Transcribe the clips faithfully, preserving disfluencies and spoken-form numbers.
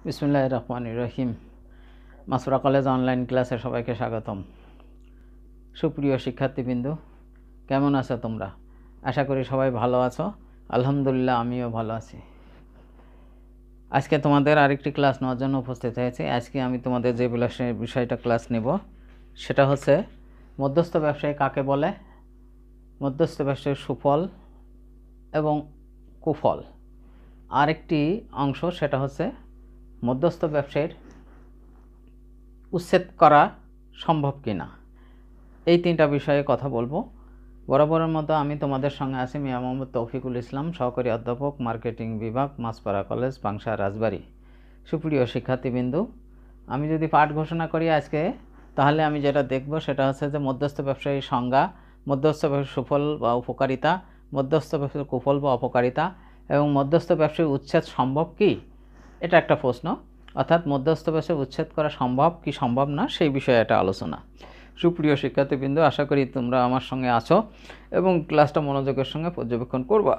বিসমিল্লাহির রহমানির রহিম। Masura college online ক্লাসে সবাইকে স্বাগতম। সুপ্রিয় শিক্ষার্থীবৃন্দ, কেমন আছো তোমরা? আশা করি সবাই ভালো আছো। আলহামদুলিল্লাহ, আমিও ভালো আছি। আজকে তোমাদের আরেকটি ক্লাস নেওয়ার জন্য উপস্থিত হয়েছি। আজকে আমি তোমাদের যে বিষয়টা ক্লাস নেব সেটা হচ্ছে মধ্যস্থ ব্যবসায়ী কাকে বলে, মধ্যস্থ ব্যবসায়ীর সুফল এবং কুফল। আরেকটি অংশ সেটা হচ্ছে মধ্যস্থ ব্যবসায়ীর উচ্ছেদ করা সম্ভব কিনা। এই তিনটা বিষয়ে কথা বলবো। বরাবরের মতো আমি তোমাদের সঙ্গে আছি মিয়া মোহাম্মদ তৌফিকুল ইসলাম, সহকারী অধ্যাপক, মার্কেটিং বিভাগ, মাছপাড়া কলেজ, পাংশা, রাজবাড়ী। সুপ্রিয় শিক্ষার্থীবৃন্দ, আমি যদি পাঠ ঘোষণা করি আজকে, তাহলে আমি যেটা দেখব সেটা হচ্ছে যে মধ্যস্থ ব্যবসায়ীর সংজ্ঞা, মধ্যস্থ ব্যবসায়ীর সুফল বা উপকারিতা, মধ্যস্থ ব্যবসায়ীর কুফল বা অপকারিতা এবং মধ্যস্থ ব্যবসায়ী উচ্ছেদ সম্ভব কি, এটা একটা প্রশ্ন। অর্থাৎ মধ্যস্থ ব্যবসায় উচ্ছেদ করা সম্ভব কি সম্ভব না, সেই বিষয়ে একটা আলোচনা। সুপ্রিয় শিক্ষার্থীবৃন্দ, আশা করি তোমরা আমার সঙ্গে আছো এবং ক্লাসটা মনোযোগের সঙ্গে পর্যবেক্ষণ করবা।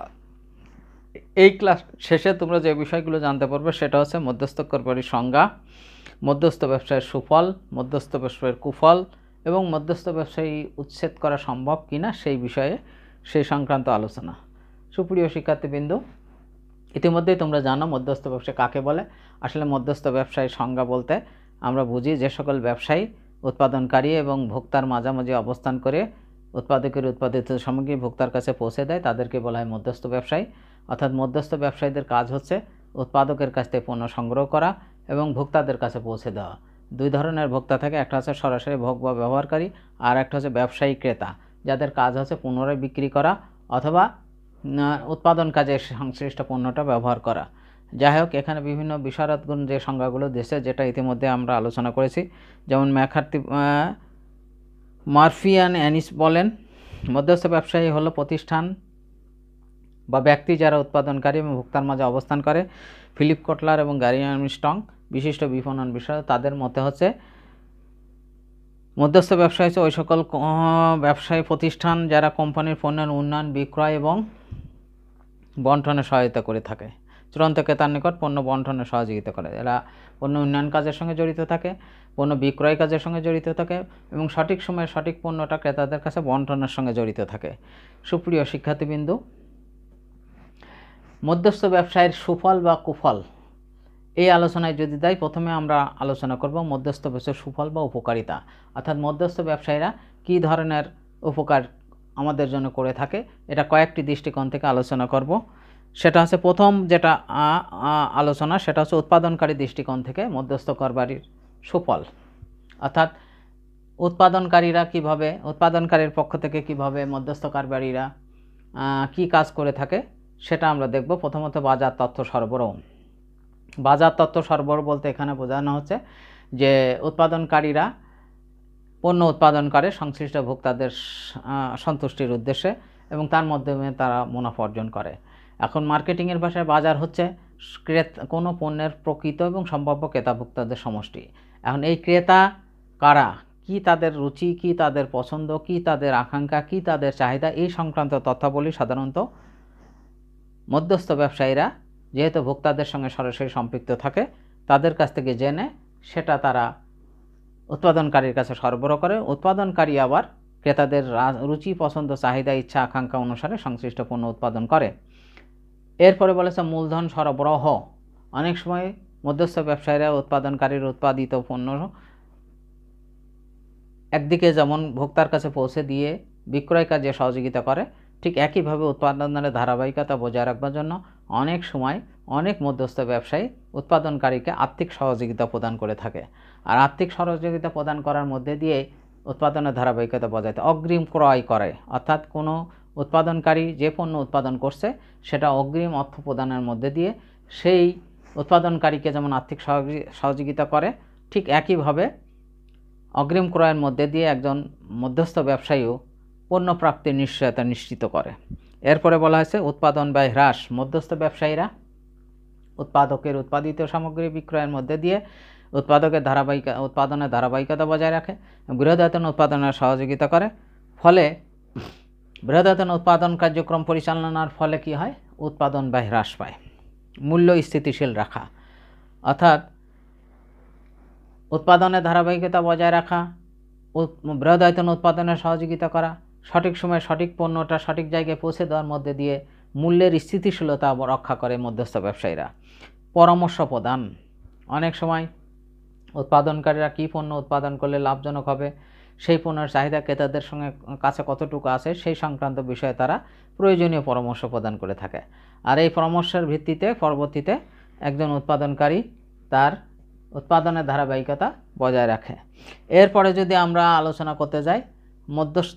এই ক্লাস শেষে তোমরা যে বিষয়গুলো জানতে পারবে সেটা হচ্ছে মধ্যস্থকারীর সংজ্ঞা, মধ্যস্থ ব্যবসায়ের সুফল, মধ্যস্থ ব্যবসায়ের কুফল এবং মধ্যস্থ ব্যবসায়ী উচ্ছেদ করা সম্ভব কিনা সেই বিষয়ে সেই সংক্রান্ত আলোচনা। সুপ্রিয় শিক্ষার্থীবৃন্দ, ইতিমধ্যেই তোমরা জানো মধ্যস্থ ব্যবসা কাকে বলে। আসলে মধ্যস্থ ব্যবসায়ী সংজ্ঞা বলতে আমরা বুঝি যে সকল ব্যবসায়ী উৎপাদনকারী এবং ভোক্তার মাঝামাঝি অবস্থান করে উৎপাদকের উৎপাদিত সামগ্রী ভোক্তার কাছে পৌঁছে দেয়, তাদেরকে বলা হয় মধ্যস্থ ব্যবসায়ী। অর্থাৎ মধ্যস্থ ব্যবসায়ীদের কাজ হচ্ছে উৎপাদকের কাছ থেকে পণ্য সংগ্রহ করা এবং ভোক্তাদের কাছে পৌঁছে দেওয়া। দুই ধরনের ভোক্তা থাকে, একটা হচ্ছে সরাসরি ভোগ বা ব্যবহারকারী, আর একটা হচ্ছে ব্যবসায়ী ক্রেতা, যাদের কাজ হচ্ছে পুনরায় বিক্রি করা অথবা উৎপাদন কাজে সংশ্লিষ্ট পণ্যটা ব্যবহার করা। যাই হোক, এখানে বিভিন্ন বিশারদগুণ যে সংজ্ঞাগুলো দিয়েছে, যেটা ইতিমধ্যে আমরা আলোচনা করেছি, যেমন ম্যাকার্থি মার্ফিয়ান অ্যানিস বলেন, মধ্যস্থ ব্যবসায়ী হলো প্রতিষ্ঠান বা ব্যক্তি যারা উৎপাদনকারী এবং ভোক্তার মাঝে অবস্থান করে। ফিলিপ কটলার এবং গ্যারি আর্মস্ট্রং বিশিষ্ট বিপণন বিষয়, তাদের মতে হচ্ছে মধ্যস্থ ব্যবসায়ী হচ্ছে ওই সকল ব্যবসায়ী প্রতিষ্ঠান যারা কোম্পানির পণ্যের উন্নয়ন, বিক্রয় এবং বন্টনে সহায়তা করে থাকে। চূড়ান্ত ক্রেতার নিকট পণ্য বন্টনে সহযোগিতা করে। এরা পণ্য উন্নয়ন কাজের সঙ্গে জড়িত থাকে, পণ্য বিক্রয় কাজের সঙ্গে জড়িত থাকে এবং সঠিক সময়ে সঠিক পণ্যটা ক্রেতাদের কাছে বন্টনের সঙ্গে জড়িত থাকে। সুপ্রিয় শিক্ষার্থীবৃন্দ, মধ্যস্থ ব্যবসায়ের সুফল বা কুফল এই আলোচনায় যদি যাই, প্রথমে আমরা আলোচনা করব মধ্যস্থ ব্যবসায়ের সুফল বা উপকারিতা। অর্থাৎ মধ্যস্থ ব্যবসায়ীরা কী ধরনের উপকার আমাদের জন্য করে থাকে, এটা কয়েকটি দৃষ্টিকোণ থেকে আলোচনা করব। সেটা হচ্ছে প্রথম যেটা আলোচনা, সেটা হচ্ছে উৎপাদনকারী দৃষ্টিকোণ থেকে মধ্যস্থকারীর সুফল। অর্থাৎ উৎপাদনকারীরা কিভাবে, উৎপাদনকারীর পক্ষ থেকে কিভাবে মধ্যস্থকারীরা কি কাজ করে থাকে সেটা আমরা দেখব। প্রথমত বাজার তথ্য সরবরাহ। বাজার তথ্য সরবরাহ বলতে এখানে বোঝানো হচ্ছে যে উৎপাদনকারীরা পণ্য উৎপাদন করে সংশ্লিষ্ট ভোক্তাদের সন্তুষ্টির উদ্দেশ্যে এবং তার মাধ্যমে তারা মুনাফা অর্জন করে। এখন মার্কেটিংয়ের ভাষায় বাজার হচ্ছে ক্রেতা, কোনো পণ্যের প্রকৃত এবং সম্ভাব্য ক্রেতা ভোক্তাদের সমষ্টি। এখন এই ক্রেতা কারা, কি তাদের রুচি, কি তাদের পছন্দ, কি তাদের আকাঙ্ক্ষা, কি তাদের চাহিদা, এই সংক্রান্ত তথ্যাবলী সাধারণত মধ্যস্থ ব্যবসায়ীরা যেহেতু ভোক্তাদের সঙ্গে সরাসরি সম্পৃক্ত থাকে তাদের কাছ থেকে জেনে সেটা তারা উৎপাদনকারীর কাছে সরবরাহ করে। উৎপাদনকারী আবার ক্রেতাদের রুচি, পছন্দ, চাহিদা, ইচ্ছা, আকাঙ্ক্ষা অনুসারে সংশ্লিষ্ট পণ্য উৎপাদন করে। এরপরে বলেছে মূলধন সরবরাহ। অনেক সময় মধ্যস্থ ব্যবসায়ীরা উৎপাদনকারীর উৎপাদিত পণ্য একদিকে যেমন ভোক্তার কাছে পৌঁছে দিয়ে বিক্রয় কাজে সহযোগিতা করে, ঠিক একইভাবে উৎপাদনের ধারাবাহিকতা বজায় রাখবার জন্য অনেক সময় অনেক মধ্যস্থ ব্যবসায়ী উৎপাদনকারীকে আর্থিক সহযোগিতা প্রদান করে থাকে। আর আর্থিক সহযোগিতা প্রদান করার মধ্যে দিয়ে উৎপাদনের ধারাবাহিকতা বজায় থাকে। অগ্রিম ক্রয় করে, অর্থাৎ কোনো উৎপাদনকারী যে পণ্য উৎপাদন করছে সেটা অগ্রিম অর্থ প্রদানের মধ্যে দিয়ে সেই উৎপাদনকারীকে যেমন আর্থিক সহযোগিতা করে, ঠিক একইভাবে অগ্রিম ক্রয়ের মধ্যে দিয়ে একজন মধ্যস্থ ব্যবসায়ীও পণ্য প্রাপ্তির নিশ্চয়তা নিশ্চিত করে। এরপরে বলা হয়েছে উৎপাদন ব্যয় হ্রাস। মধ্যস্থ ব্যবসায়ীরা উৎপাদকের উৎপাদিত সামগ্রী বিক্রয়ের মধ্যে দিয়ে উৎপাদকের ধারাবাহিক উৎপাদনের ধারাবাহিকতা বজায় রাখে, বৃহদায়তন উৎপাদনের সহযোগিতা করে। ফলে বৃহদায়তন উৎপাদন কার্যক্রম পরিচালনার ফলে কি হয়, উৎপাদন ব্যয় হ্রাস পায়। মূল্য স্থিতিশীল রাখা, অর্থাৎ উৎপাদনের ধারাবাহিকতা বজায় রাখা, বৃহদায়তন উৎপাদনে সহযোগিতা করা, সঠিক সময়ে সঠিক পণ্যটা সঠিক জায়গায় পৌঁছে দেওয়ার মধ্যে দিয়ে মূল্যের স্থিতিশীলতা রক্ষা করে মধ্যস্থ ব্যবসায়ীরা। পরামর্শ প্রদান, অনেক সময় উৎপাদনকারীরা কী পণ্য উৎপাদন করলে লাভজনক হবে, সেই পণ্যের চাহিদা ক্রেতাদের সঙ্গে কাছে কতটুকু আছে সেই সংক্রান্ত বিষয়ে তারা প্রয়োজনীয় পরামর্শ প্রদান করে থাকে। আর এই পরামর্শের ভিত্তিতে পরবর্তীতে একজন উৎপাদনকারী তার উৎপাদনের ধারাবাহিকতা বজায় রাখে। এরপরে যদি আমরা আলোচনা করতে যাই মধ্যস্থ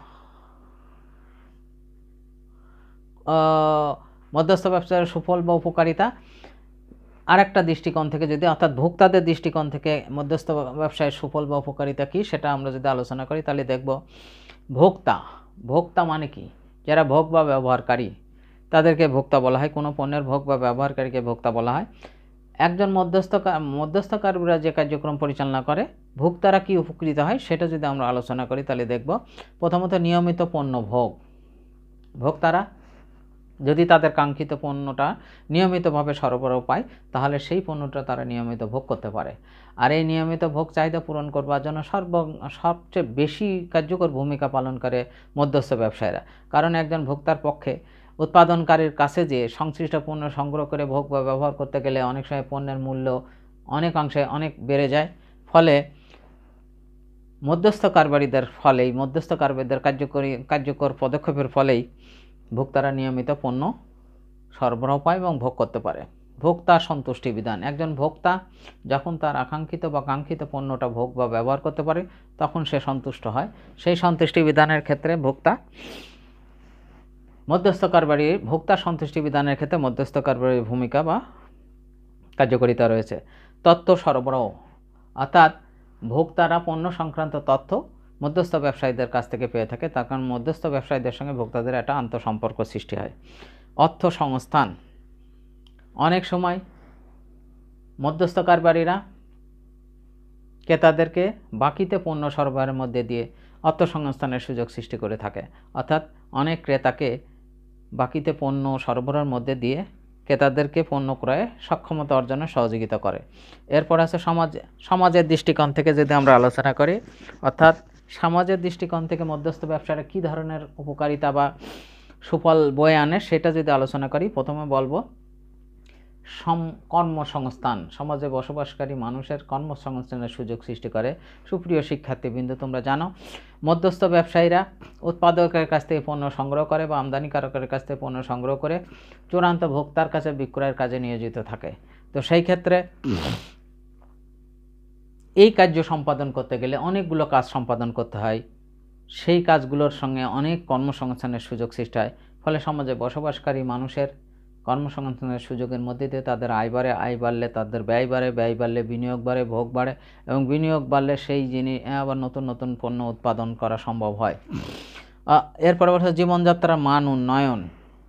মধ্যস্থ ব্যবসায়ের সুফল বা উপকারিতা, আরেকটা দৃষ্টিকোণ থেকে যদি অর্থাৎ ভোক্তাদের দৃষ্টিকোণ থেকে মধ্যস্থ ব্যবসায়ের সুফল বা উপকারিতা কী সেটা আমরা যদি আলোচনা করি তাহলে দেখব ভোক্তা ভোক্তা মানে কি, যারা ভোগ বা ব্যবহারকারী তাদেরকে ভোক্তা বলা হয়। কোনো পণ্যের ভোগ বা ব্যবহারকারীকে ভোক্তা বলা হয়। একজন মধ্যস্থ মধ্যস্থকারীরা যে কার্যক্রম পরিচালনা করে ভোক্তারা কি উপকৃত হয় সেটা যদি আমরা আলোচনা করি তাহলে দেখব প্রথমত নিয়মিত পণ্য ভোগ, ভোক্তারা যদি তাদের কাঙ্ক্ষিত পণ্যটা নিয়মিতভাবে সরবরাহ পায় তাহলে সেই পণ্যটা তারা নিয়মিত ভোগ করতে পারে। আর এই নিয়মিত ভোগ চাহিদা পূরণ করবার জন্য সর্ব সবচেয়ে বেশি কার্যকর ভূমিকা পালন করে মধ্যস্থ ব্যবসায়ীরা। কারণ একজন ভোক্তার পক্ষে উৎপাদনকারীর কাছে যে সংশ্লিষ্ট পণ্য সংগ্রহ করে ভোগ বা ব্যবহার করতে গেলে অনেক সময় পণ্যের মূল্য অনেকাংশে অনেক বেড়ে যায়। ফলে মধ্যস্থ কারবারিদের ফলেই মধ্যস্থ কারবারিদের কার্যকরী কার্যকর পদক্ষেপের ফলেই ভোক্তারা নিয়মিত পণ্য সরবরাহ পায় এবং ভোগ করতে পারে। ভোক্তা সন্তুষ্টি বিধান, একজন ভোক্তা যখন তার আকাঙ্ক্ষিত বা কাঙ্ক্ষিত পণ্যটা ভোগ বা ব্যবহার করতে পারে তখন সে সন্তুষ্ট হয়। সেই সন্তুষ্টি বিধানের ক্ষেত্রে ভোক্তা মধ্যস্থ কারবারি ভোক্তা সন্তুষ্টি বিধানের ক্ষেত্রে মধ্যস্থ কারবারির ভূমিকা বা কার্যকারিতা রয়েছে। তথ্য সরবরাহ, অর্থাৎ ভোক্তারা পণ্য সংক্রান্ত তথ্য মধ্যস্থ ব্যবসায়ীদের কাছ থেকে পেয়ে থাকে, তার কারণ মধ্যস্থ ব্যবসায়ীদের সঙ্গে ভোক্তাদের একটা আন্তঃসম্পর্ক সৃষ্টি হয়। অর্থ সংস্থান, অনেক সময় মধ্যস্থ কারবারিরা ক্রেতাদেরকে বাকিতে পণ্য সরবরাহের মধ্যে দিয়ে অর্থ সংস্থানের সুযোগ সৃষ্টি করে থাকে, অর্থাৎ অনেক ক্রেতাকে বাকিতে পণ্য সরবরাহের মধ্যে দিয়ে ক্রেতাদেরকে পণ্য ক্রয়ে সক্ষমতা অর্জনে সহযোগিতা করে। এরপর আছে সমাজ সমাজের দৃষ্টিকোণ থেকে যদি আমরা আলোচনা করি, অর্থাৎ সমাজের দৃষ্টিকোণ থেকে মধ্যস্থ ব্যবসাটা কী ধরনের উপকারিতা বা সুফল বয়ে আনে সেটা যদি আলোচনা করি, প্রথমে বলবো সম কর্মসংস্থান, সমাজে বসবাসকারী মানুষের কর্মসংস্থানের সুযোগ সৃষ্টি করে। সুপ্রিয় শিক্ষার্থীবৃন্দ, তোমরা জানো মধ্যস্থ ব্যবসায়ীরা উৎপাদকের কাছ থেকে পণ্য সংগ্রহ করে বা আমদানিকারকের কাছ থেকে পণ্য সংগ্রহ করে চূড়ান্ত ভোক্তার কাছে বিক্রয়ের কাজে নিয়োজিত থাকে। তো সেই ক্ষেত্রে এই কার্য সম্পাদন করতে গেলে অনেকগুলো কাজ সম্পাদন করতে হয়, সেই কাজগুলোর সঙ্গে অনেক কর্মসংস্থানের সুযোগ সৃষ্টি হয়। ফলে সমাজে বসবাসকারী মানুষের কর্মসংস্থানের সুযোগের মধ্যে দিয়ে তাদের আয় বাড়ে, আয় বাড়লে তাদের ব্যয় বাড়ে, ব্যয় বাড়লে বিনিয়োগ বাড়ে, ভোগ বাড়ে এবং বিনিয়োগ বাড়লে সেই জিনিস আবার নতুন নতুন পণ্য উৎপাদন করা সম্ভব হয়। এরপরে বলছে জীবনযাত্রার মান উন্নয়ন,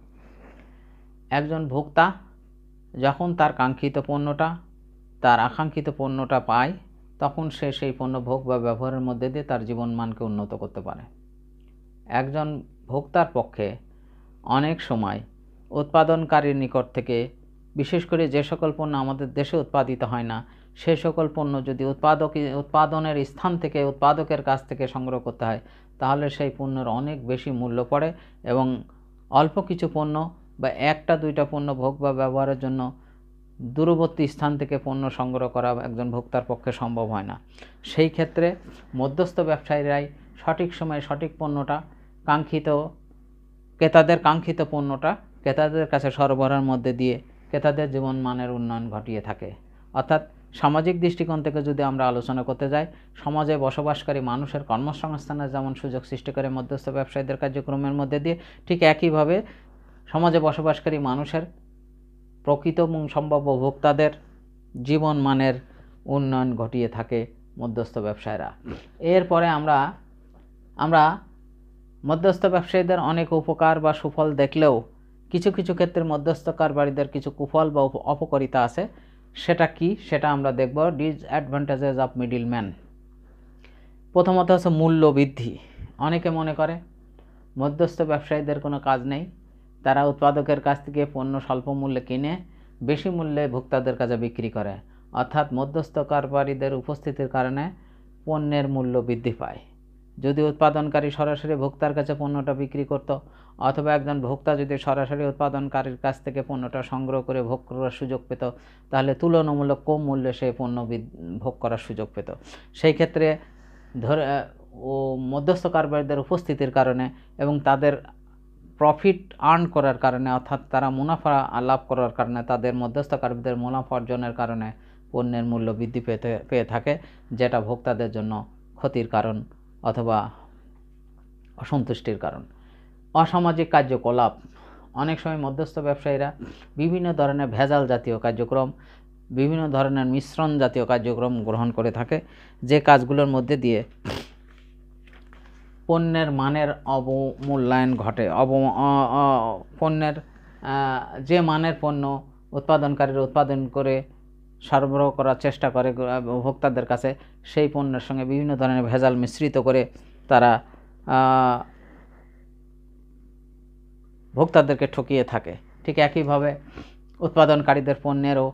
একজন ভোক্তা যখন তার কাঙ্ক্ষিত পণ্যটা তার আকাঙ্ক্ষিত পণ্যটা পায় তখন সে সেই পণ্য ভোগ বা ব্যবহারের মধ্যে দিয়ে তার জীবনমানকে উন্নত করতে পারে। একজন ভোক্তার পক্ষে অনেক সময় উৎপাদনকারীর নিকট থেকে বিশেষ করে যে সকল পণ্য আমাদের দেশে উৎপাদিত হয় না সে সকল পণ্য যদি উৎপাদক উৎপাদনের স্থান থেকে উৎপাদকের কাছ থেকে সংগ্রহ করতে হয় তাহলে সেই পণ্যের অনেক বেশি মূল্য পড়ে এবং অল্প কিছু পণ্য বা একটা দুইটা পণ্য ভোগ বা ব্যবহারের জন্য দূরবর্তী স্থান থেকে পণ্য সংগ্রহ করা একজন ভোক্তার পক্ষে সম্ভব হয় না। সেই ক্ষেত্রে মধ্যস্থ ব্যবসায়ীরাই সঠিক সময়ে সঠিক পণ্যটা কাঙ্ক্ষিত ক্রেতাদের কাঙ্ক্ষিত পণ্যটা ক্রেতাদের কাছে সরবরাহের মধ্যে দিয়ে ক্রেতাদের জীবনমানের উন্নয়ন ঘটিয়ে থাকে। অর্থাৎ সামাজিক দৃষ্টিকোণ থেকে যদি আমরা আলোচনা করতে যাই, সমাজে বসবাসকারী মানুষের কর্মসংস্থানের যেমন সুযোগ সৃষ্টি করে মধ্যস্থ ব্যবসায়ীদের কার্যক্রমের মধ্যে দিয়ে, ঠিক একইভাবে সমাজে বসবাসকারী মানুষের প্রকৃত এবং সম্ভাব্য ভোক্তাদের জীবনমানের উন্নয়ন ঘটিয়ে থাকে মধ্যস্থ ব্যবসায়ীরা। এরপরে আমরা আমরা মধ্যস্থ ব্যবসায়ীদের অনেক উপকার বা সুফল দেখলেও কিছু কিছু ক্ষেত্রে মধ্যস্থ কারবারিদের কিছু কুফল বা অপকারিতা আছে। সেটা কি সেটা আমরা দেখব। Disadvantages of middleman. প্রথমত হচ্ছে মূল্য বৃদ্ধি। অনেকে মনে করে মধ্যস্থ ব্যবসায়ীদের কোনো কাজ নেই, তারা উৎপাদকের কাছ থেকে পণ্য স্বল্প মূল্যে কিনে বেশি মূল্যে ভোক্তাদের কাছে বিক্রি করে। অর্থাৎ মধ্যস্থকারীদের উপস্থিতির কারণে পণ্যের মূল্য বৃদ্ধি পায়। যদি উৎপাদনকারী সরাসরি ভোক্তার কাছে পণ্যটা বিক্রি করত, অথবা একজন ভোক্তা যদি সরাসরি উৎপাদনকারীর কাছ থেকে পণ্যটা সংগ্রহ করে ভোগ করার সুযোগ পেত, তাহলে তুলনামূলক কম মূল্যে সেই পণ্য ভোগ করার সুযোগ পেত। সেই ক্ষেত্রে ধরে ও মধ্যস্থকারীদের উপস্থিতির কারণে এবং তাদের প্রফিট আর্ন করার কারণে, অর্থাৎ তারা মুনাফা লাভ করার কারণে, তাদের মধ্যস্থকারীদের মুনাফা অর্জনের কারণে পণ্যের মূল্য বৃদ্ধি পেতে পেয়ে থাকে, যেটা ভোক্তাদের জন্য ক্ষতির কারণ অথবা অসন্তুষ্টির কারণ। অসামাজিক কার্যকলাপ, অনেক সময় মধ্যস্থ ব্যবসায়ীরা বিভিন্ন ধরনের ভেজাল জাতীয় কার্যক্রম, বিভিন্ন ধরনের মিশ্রণ জাতীয় কার্যক্রম গ্রহণ করে থাকে, যে কাজগুলোর মধ্যে দিয়ে পণ্যের মানের অবমূল্যায়ন ঘটে। অব পণ্যের যে মানের পণ্য উৎপাদনকারীরা উৎপাদন করে সরবরাহ করার চেষ্টা করে ভোক্তাদের কাছে, সেই পণ্যের সঙ্গে বিভিন্ন ধরনের ভেজাল মিশ্রিত করে তারা ভোক্তাদেরকে ঠকিয়ে থাকে। ঠিক একইভাবে উৎপাদনকারীদের পণ্যেরও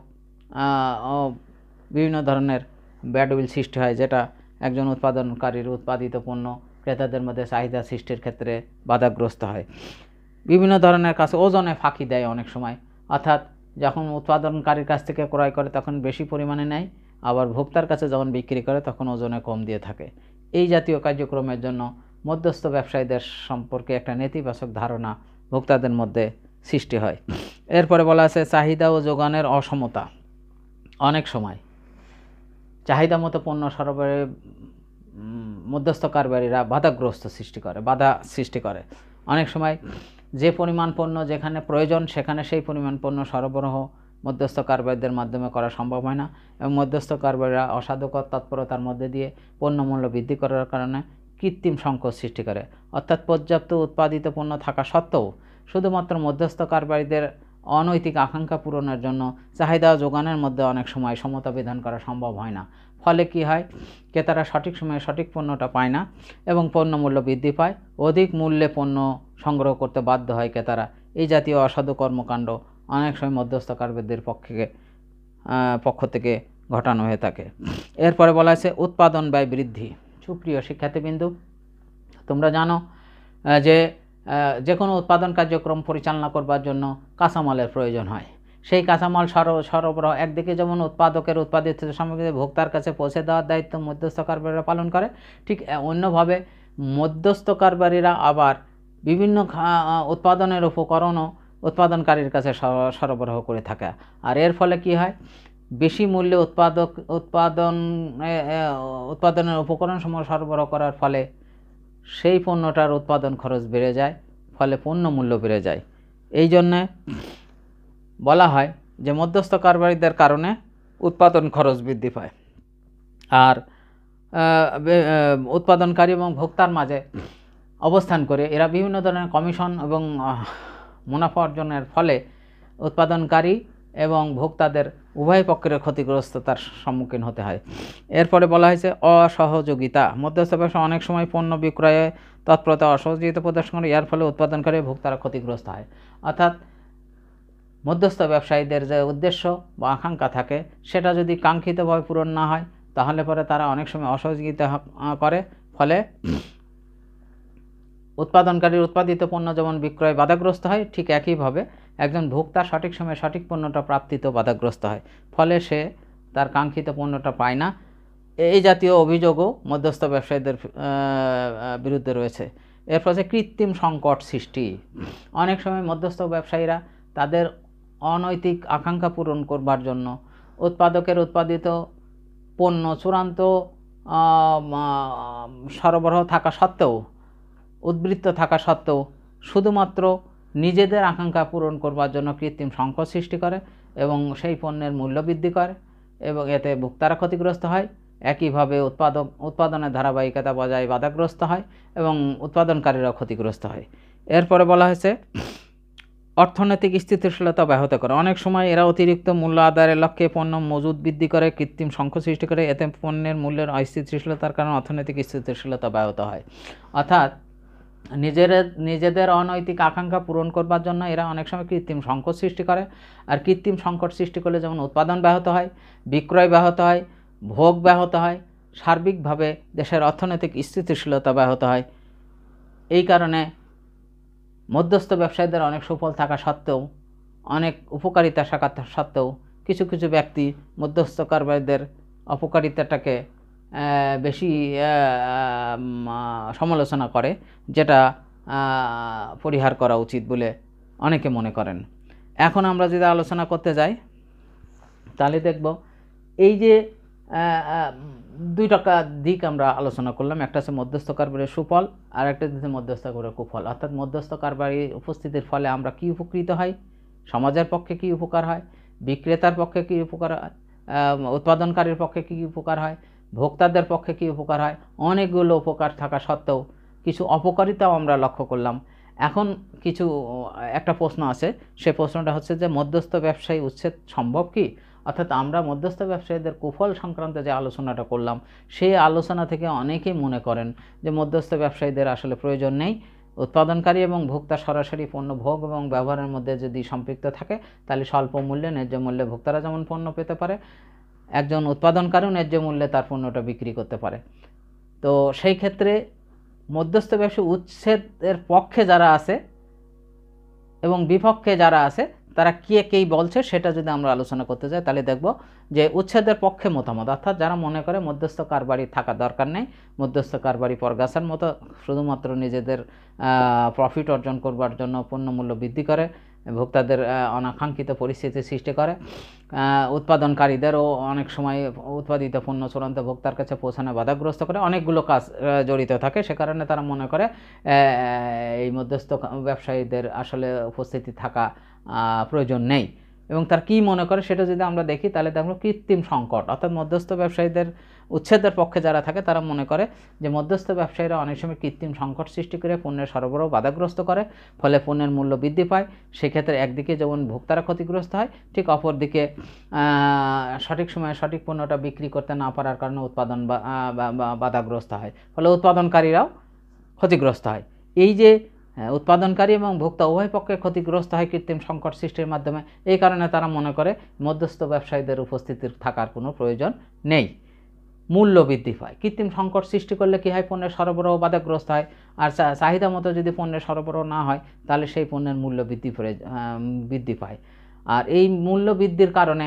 বিভিন্ন ধরনের ব্যাডউইল সৃষ্টি হয়, যেটা একজন উৎপাদনকারীর উৎপাদিত পণ্য ক্রেতাদের মধ্যে চাহিদা সৃষ্টির ক্ষেত্রে বাধাগ্রস্ত হয়। বিভিন্ন ধরনের কাছে ওজনে ফাঁকি দেয় অনেক সময়, অর্থাৎ যখন উৎপাদনকারীর কাছ থেকে ক্রয় করে তখন বেশি পরিমাণে নেয়, আবার ভোক্তার কাছে যখন বিক্রি করে তখন ওজনে কম দিয়ে থাকে। এই জাতীয় কার্যক্রমের জন্য মধ্যস্থ ব্যবসায়ীদের সম্পর্কে একটা নেতিবাচক ধারণা ভোক্তাদের মধ্যে সৃষ্টি হয়। এরপরে বলা আছে চাহিদা ও যোগানের অসমতা। অনেক সময় চাহিদা মতো পণ্য সরবরাহে মধ্যস্থকারীরা বাধাগ্রস্ত সৃষ্টি করে বাধা সৃষ্টি করে অনেক সময় যে পরিমাণ পণ্য যেখানে প্রয়োজন সেখানে সেই পরিমাণ পণ্য সরবরাহ মধ্যস্থকারীদের মাধ্যমে করা সম্ভব হয় না, এবং মধ্যস্থকারীরা অসাধুকর তৎপরতার মধ্যে দিয়ে পণ্য মূল্য বৃদ্ধি করার কারণে কৃত্রিম সংকট সৃষ্টি করে। অর্থাৎ পর্যাপ্ত উৎপাদিত পণ্য থাকা সত্ত্বেও শুধুমাত্র মধ্যস্থকারীদের অনৈতিক আকাঙ্ক্ষা পূরণের জন্য চাহিদা ও যোগানের মধ্যে অনেক সময় সমতা বিধান করা সম্ভব হয় না। ফলে কি হয়, ক্রেতারা সঠিক সময়ে সঠিক পণ্যটা পায় না এবং পণ্য মূল্য বৃদ্ধি পায়, অধিক মূল্যে পণ্য সংগ্রহ করতে বাধ্য হয় ক্রেতারা। এই জাতীয় অসাধু কর্মকাণ্ড অনেক সময় মধ্যস্থকারীদের পক্ষে পক্ষ থেকে ঘটানো হয়ে থাকে। এরপরে বলা আছে উৎপাদন ব্যয় বৃদ্ধি। সুপ্রিয় শিক্ষার্থীবৃন্দু, তোমরা জানো যে যে কোনো উৎপাদন কার্যক্রম পরিচালনা করবার জন্য কাঁচামালের প্রয়োজন হয়। সেই কাঁচামাল সরবরাহ একদিকে যেমন উৎপাদকের উৎপাদিত সামগ্রী ভোক্তার কাছে পৌঁছে দেওয়ার দায়িত্ব মধ্যস্থকারীরা পালন করে, ঠিক অন্যভাবে মধ্যস্থকারীরা আবার বিভিন্ন উৎপাদনের উপকরণও উৎপাদনকারীর কাছে সরবরাহ করে থাকে। আর এর ফলে কি হয়, বেশি মূল্যে উৎপাদক উৎপাদন উৎপাদনের উপকরণসমূহ সরবরাহ করার ফলে সেই পণ্যটার উৎপাদন খরচ বেড়ে যায়, ফলে পণ্য মূল্য বেড়ে যায়। এই জন্যে বলা হয় যে মধ্যস্থকারীদের কারণে উৎপাদন খরচ বৃদ্ধি পায়। আর উৎপাদনকারী এবং ভোক্তার মাঝে অবস্থান করে এরা বিভিন্ন ধরনের কমিশন এবং মুনাফা অর্জনের ফলে উৎপাদনকারী এবং ভোক্তাদের উভয় পক্ষের ক্ষতিগ্রস্ততার সম্মুখীন হতে হয়। এরপরে বলা হয়েছে অসহযোগিতা। মধ্যস্থ ব্যবসা অনেক সময় পণ্য বিক্রয়ে তৎপরতা অসহযোগিতা প্রদর্শন করে, এর ফলে উৎপাদনকারী ভোক্তারা ক্ষতিগ্রস্ত হয়। অর্থাৎ মধ্যস্থ ব্যবসায়ীদের যে উদ্দেশ্য বা আকাঙ্ক্ষা থাকে সেটা যদি কাঙ্ক্ষিতভাবে পূরণ না হয় তাহলে পরে তারা অনেক সময় অসহযোগিতা করে, ফলে উৎপাদনকারীর উৎপাদিত পণ্য যেমন বিক্রয় বাধাগ্রস্ত হয়, ঠিক একইভাবে একজন ভোক্তা সঠিক সময়ে সঠিক পণ্যটা প্রাপ্তিতেও বাধাগ্রস্ত হয়, ফলে সে তার কাঙ্ক্ষিত পণ্যটা পায় না। এই জাতীয় অভিযোগও মধ্যস্থ ব্যবসায়ীদের বিরুদ্ধে রয়েছে। এরপর যে কৃত্রিম সংকট সৃষ্টি। অনেক সময় মধ্যস্থ ব্যবসায়ীরা তাদের অনৈতিক আকাঙ্ক্ষা পূরণ করবার জন্য উৎপাদকের উৎপাদিত পণ্য চূড়ান্ত সরবরাহ থাকা সত্ত্বেও উদ্বৃত্ত থাকা সত্ত্বেও শুধুমাত্র নিজেদের আকাঙ্ক্ষা পূরণ করবার জন্য কৃত্রিম সংকট সৃষ্টি করে এবং সেই পণ্যের মূল্য বৃদ্ধি করে এবং এতে ভোক্তারা ক্ষতিগ্রস্ত হয়। একইভাবে উৎপাদক উৎপাদনের ধারাবাহিকতা বজায় বাধাগ্রস্ত হয় এবং উৎপাদনকারীরাও ক্ষতিগ্রস্ত হয়। এরপরে বলা হয়েছে অর্থনৈতিক স্থিতিশীলতা ব্যাহত করে। অনেক সময় এরা অতিরিক্ত মূল্য আদায়ের লক্ষ্যে পণ্য মজুদ বৃদ্ধি করে, কৃত্রিম সংকট সৃষ্টি করে, এতে পণ্যের মূল্যের অস্থিতিশীলতার কারণে অর্থনৈতিক স্থিতিশীলতা ব্যাহত হয়। অর্থাৎ নিজেরা নিজেদের অনৈতিক আকাঙ্ক্ষা পূরণ করবার জন্য এরা অনেক সময় কৃত্রিম সংকট সৃষ্টি করে। আর কৃত্রিম সংকট সৃষ্টি করলে যেমন উৎপাদন ব্যাহত হয়, বিক্রয় ব্যাহত হয়, ভোগ ব্যাহত হয়, সার্বিকভাবে দেশের অর্থনৈতিক স্থিতিশীলতা ব্যাহত হয়। এই কারণে মধ্যস্থ ব্যবসায়ীদের অনেক সুফল থাকা সত্ত্বেও, অনেক উপকারিতা থাকা সত্ত্বেও কিছু কিছু ব্যক্তি মধ্যস্থ কারবারিদের অপকারিতাটাকে বেশি সমালোচনা করে, যেটা পরিহার করা উচিত বলে অনেকে মনে করেন। এখন আমরা যদি আলোচনা করতে যাই তাহলে দেখব এই যে দুই টাকা দিক আমরা আলোচনা করলাম, একটা হচ্ছে মধ্যস্থ কারবারের সুফল আর একটা হচ্ছে মধ্যস্থ কারবারের কুফল। অর্থাৎ মধ্যস্থ কারবারি উপস্থিতির ফলে আমরা কি উপকৃত হই, সমাজের পক্ষে কি উপকার হয়, বিক্রেতার পক্ষে কি উপকার হয়, উৎপাদনকারীর পক্ষে কি উপকার হয়, ভোক্তাদের পক্ষে কি উপকার হয়। অনেকগুলো উপকার থাকা সত্ত্বেও কিছু অপকারিতাও আমরা লক্ষ্য করলাম। এখন কিছু একটা প্রশ্ন আছে, সে প্রশ্নটা হচ্ছে যে মধ্যস্থ ব্যবসায়ী উচ্ছেদ সম্ভব কি? অর্থাৎ আমরা মধ্যস্থ ব্যবসায়ীদের কুফল সংক্রান্ত যে আলোচনাটা করলাম, সেই আলোচনা থেকে অনেকেই মনে করেন যে মধ্যস্থ ব্যবসায়ীদের আসলে প্রয়োজন নেই। উৎপাদনকারী এবং ভোক্তা সরাসরি পণ্য ভোগ এবং ব্যবহারের মধ্যে যদি সম্পৃক্ত থাকে তাহলে স্বল্প মূল্যে ন্যায্য মূল্যে ভোক্তারা যেমন পণ্য পেতে পারে, একজন উৎপাদনকারীও ন্যায্য মূল্যে তার পণ্যটা বিক্রি করতে পারে। তো সেই ক্ষেত্রে মধ্যস্থ ব্যবসা উচ্ছেদের পক্ষে যারা আছে এবং বিপক্ষে যারা আছে তারা কে কেই বলছে সেটা যদি আমরা আলোচনা করতে যাই তাহলে দেখব যে উচ্ছেদের পক্ষে মতামত, অর্থাৎ যারা মনে করে মধ্যস্থ কারবারি থাকা দরকার নেই, মধ্যস্থ কারবারি পরগাছার মতো শুধুমাত্র নিজেদের প্রফিট অর্জন করবার জন্য পণ্যমূল্য বৃদ্ধি করে, ভোক্তাদের অনাকাঙ্ক্ষিত পরিস্থিতি সৃষ্টি করে, উৎপাদনকারীদেরও অনেক সময় উৎপাদিত পণ্য চূড়ান্ত ভোক্তার কাছে পৌঁছানো বাধাগ্রস্ত করে, অনেকগুলো কাজ জড়িত থাকে। সে কারণে তারা মনে করে এই মধ্যস্থ ব্যবসায়ীদের আসলে উপস্থিতি থাকা প্রয়োজন নেই। এবং তার কি মনে করে সেটা যদি আমরা দেখি তাহলে দেখব কৃত্রিম সংকট, অর্থাৎ মধ্যস্থ ব্যবসায়ীদের উচ্ছেদের পক্ষে যারা থাকে তারা মনে করে যে মধ্যস্থ ব্যবসায়ীরা অনেক সময় কৃত্রিম সংকট সৃষ্টি করে পণ্যের সরবরাহ বাধাগ্রস্ত করে, ফলে পণ্যের মূল্য বৃদ্ধি পায়। সেক্ষেত্রে একদিকে যেমন ভোক্তারা ক্ষতিগ্রস্ত হয়, ঠিক অপরদিকে সঠিক সময়ে সঠিক পণ্যটা বিক্রি করতে না পারার কারণে উৎপাদন বাধাগ্রস্ত হয়, ফলে উৎপাদনকারীরাও ক্ষতিগ্রস্ত হয়। এই যে উৎপাদনকারী এবং ভোক্তা উভয় পক্ষে ক্ষতিগ্রস্ত হয় কৃত্রিম সংকট সৃষ্টির মাধ্যমে, এই কারণে তারা মনে করে মধ্যস্থ ব্যবসায়ীদের উপস্থিতির থাকার কোনো প্রয়োজন নেই। মূল্য বৃদ্ধি পায়, কৃত্রিম সংকট সৃষ্টি করলে কী হয়, পণ্যের সরবরাহ বাধাগ্রস্ত হয়, আর চাহিদা মতো যদি পণ্যের সরবরাহ না হয় তাহলে সেই পণ্যের মূল্য বৃদ্ধি করে বৃদ্ধি পায়। আর এই মূল্য বৃদ্ধির কারণে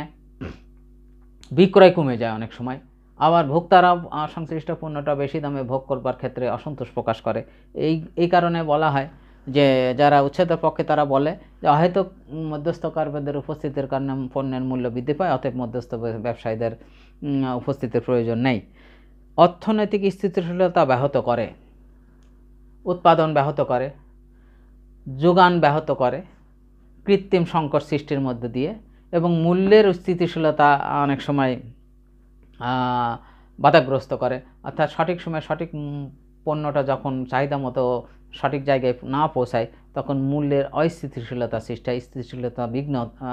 বিক্রয় কমে যায় অনেক সময়, আবার ভোক্তারা সংশ্লিষ্ট পণ্যটা বেশি দামে ভোগ করবার ক্ষেত্রে অসন্তোষ প্রকাশ করে। এই এই কারণে বলা হয় যে যারা উচ্ছেদের পক্ষে তারা বলে যে হয়তো মধ্যস্থ কারবারদের উপস্থিতির কারণে পণ্যের মূল্য বৃদ্ধি পায়, অতএব মধ্যস্থ ব্যবসায়ীদের উপস্থিতির প্রয়োজন নেই। অর্থনৈতিক স্থিতিশীলতা ব্যাহত করে, উৎপাদন ব্যাহত করে, যোগান ব্যাহত করে কৃত্রিম সংকট সৃষ্টির মধ্য দিয়ে, এবং মূল্যের স্থিতিশীলতা অনেক সময় বাধাগ্রস্ত করে। অর্থাৎ সঠিক সময়ে সঠিক পণ্যটা যখন চাহিদা মতো সঠিক জায়গায় না পৌঁছায় তখন মূল্যের অস্থিতিশীলতা সৃষ্টি হয়, স্থিতিশীলতা বিঘ্ন